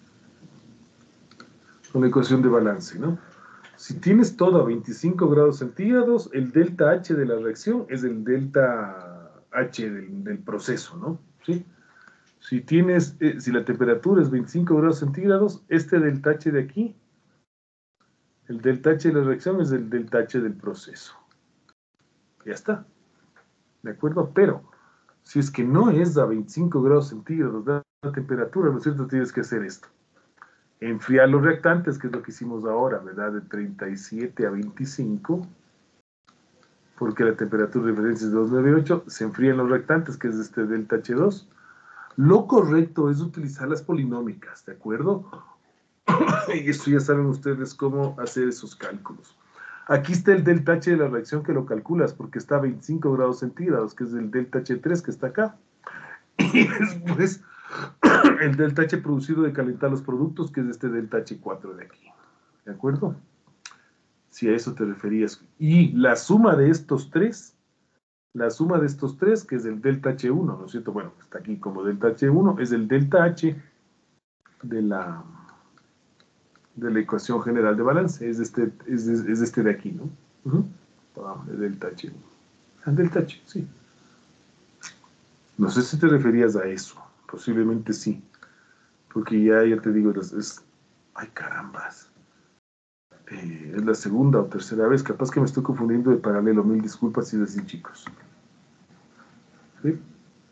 Con la ecuación de balance, ¿no? Si tienes todo a veinticinco grados centígrados, el delta H de la reacción es el delta H del, del proceso, ¿no? ¿Sí? Si tienes, eh, si la temperatura es veinticinco grados centígrados, este delta H de aquí El delta H de la reacción es el delta H del proceso. Ya está. ¿De acuerdo? Pero, si es que no es a veinticinco grados centígrados de la temperatura, ¿no es cierto? Tienes que hacer esto. Enfriar los reactantes, que es lo que hicimos ahora, ¿verdad? De treinta y siete a veinticinco, porque la temperatura de referencia es doscientos noventa y ocho, se enfrían los reactantes, que es este delta H dos. Lo correcto es utilizar las polinómicas, ¿de acuerdo? Y eso ya saben ustedes cómo hacer esos cálculos. Aquí está el delta H de la reacción que lo calculas, porque está a veinticinco grados centígrados, que es el delta H tres que está acá. Y después el delta H producido de calentar los productos, que es este delta H cuatro de aquí. ¿De acuerdo? Si a eso te referías. Y la suma de estos tres, la suma de estos tres, que es el delta H uno, ¿no es cierto? Bueno, está aquí como delta H uno, es el delta H de la, de la ecuación general de balance. Es este, es, es este de aquí, ¿no? Uh-huh. Vamos, de delta H uno. Ah, delta H, sí. No sé si te referías a eso. Posiblemente sí. Porque ya, ya te digo, es, es ay, carambas. Eh, es la segunda o tercera vez. Capaz que me estoy confundiendo de paralelo. Mil disculpas si es así, chicos. ¿Sí?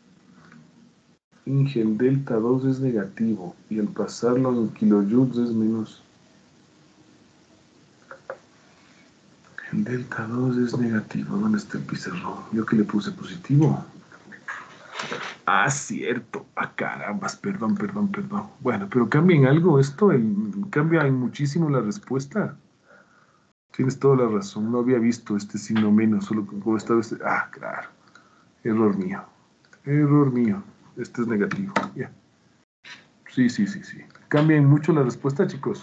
Inge, el delta dos es negativo. Y al pasarlo en kilojoules es menos. El delta dos es negativo. ¿Dónde está el pizarrón? Yo que le puse positivo. Ah, cierto. Ah, carambas, perdón, perdón, perdón. Bueno, pero cambia en algo esto, el, cambia en muchísimo la respuesta. Tienes toda la razón, no había visto este signo menos, solo como esta vez. Ah, claro. Error mío. Error mío. Este es negativo. Ya. Yeah. Sí, sí, sí, sí. Cambia en mucho la respuesta, chicos.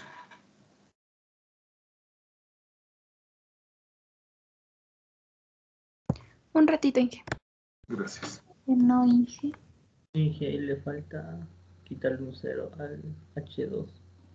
Un ratito, Inge. Gracias. No, Inge. Inge, y le falta quitarle un cero al H dos.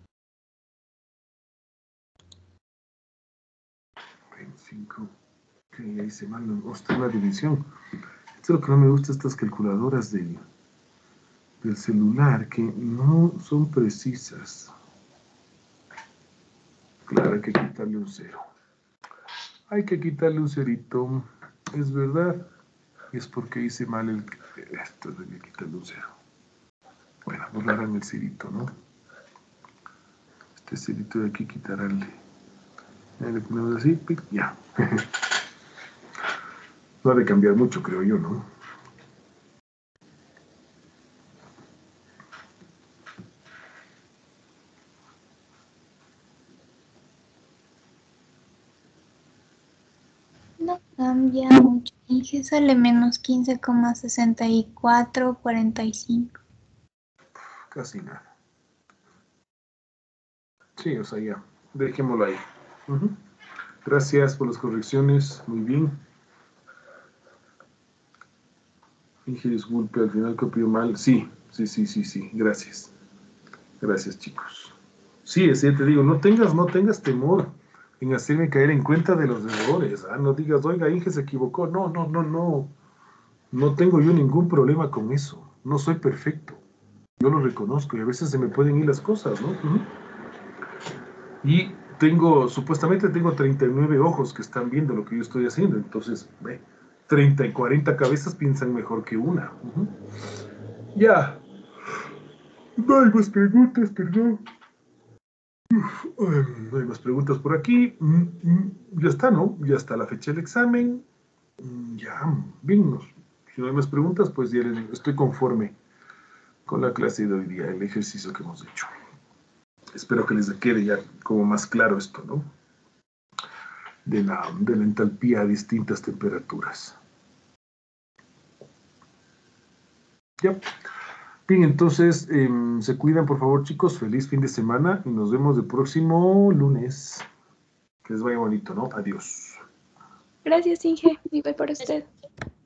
veinticinco. Ok, ahí se mal. Ostras, la división. Esto es lo que no me gusta, estas calculadoras del, del celular, que no son precisas. Claro, hay que quitarle un cero. Hay que quitarle un cerito. Es verdad. Y es porque hice mal el... Esto debe quitarle un cero. Bueno, borrarán el cerito, ¿no? Este cerito de aquí quitará el... Le ponemos así, ya. No ha de cambiar mucho, creo yo, ¿no? No cambia mucho. Inge sale menos quince coma sesenta y cuatro cuarenta y cinco. Casi nada. Sí, o sea, ya. Dejémoslo ahí. Uh-huh. Gracias por las correcciones. Muy bien. Inge, disculpe, al final copió mal. Sí, sí, sí, sí, sí. Gracias. Gracias, chicos. Sí, es te digo, no tengas, no tengas temor en hacerme caer en cuenta de los errores. ¿Ah? No digas, oiga, Inge se equivocó. No, no, no, no. No tengo yo ningún problema con eso. No soy perfecto. Yo lo reconozco y a veces se me pueden ir las cosas, ¿no? Uh-huh. Y tengo, supuestamente tengo treinta y nueve ojos que están viendo lo que yo estoy haciendo. Entonces, ve, treinta y cuarenta cabezas piensan mejor que una. Uh-huh. Ya. No hay más preguntas, perdón. Uf, um, no hay más preguntas por aquí. Mm, mm, ya está, ¿no? Ya está la fecha del examen. Mm, ya, bien. No, si no hay más preguntas, pues ya les digo, estoy conforme con la clase de hoy día, el ejercicio que hemos hecho. Espero que les quede ya como más claro esto, ¿no? De la, de la entalpía a distintas temperaturas. Ya. Bien, entonces, eh, se cuidan, por favor, chicos. Feliz fin de semana y nos vemos el próximo lunes. Que les vaya bonito, ¿no? Adiós. Gracias, Inge. Igual para usted.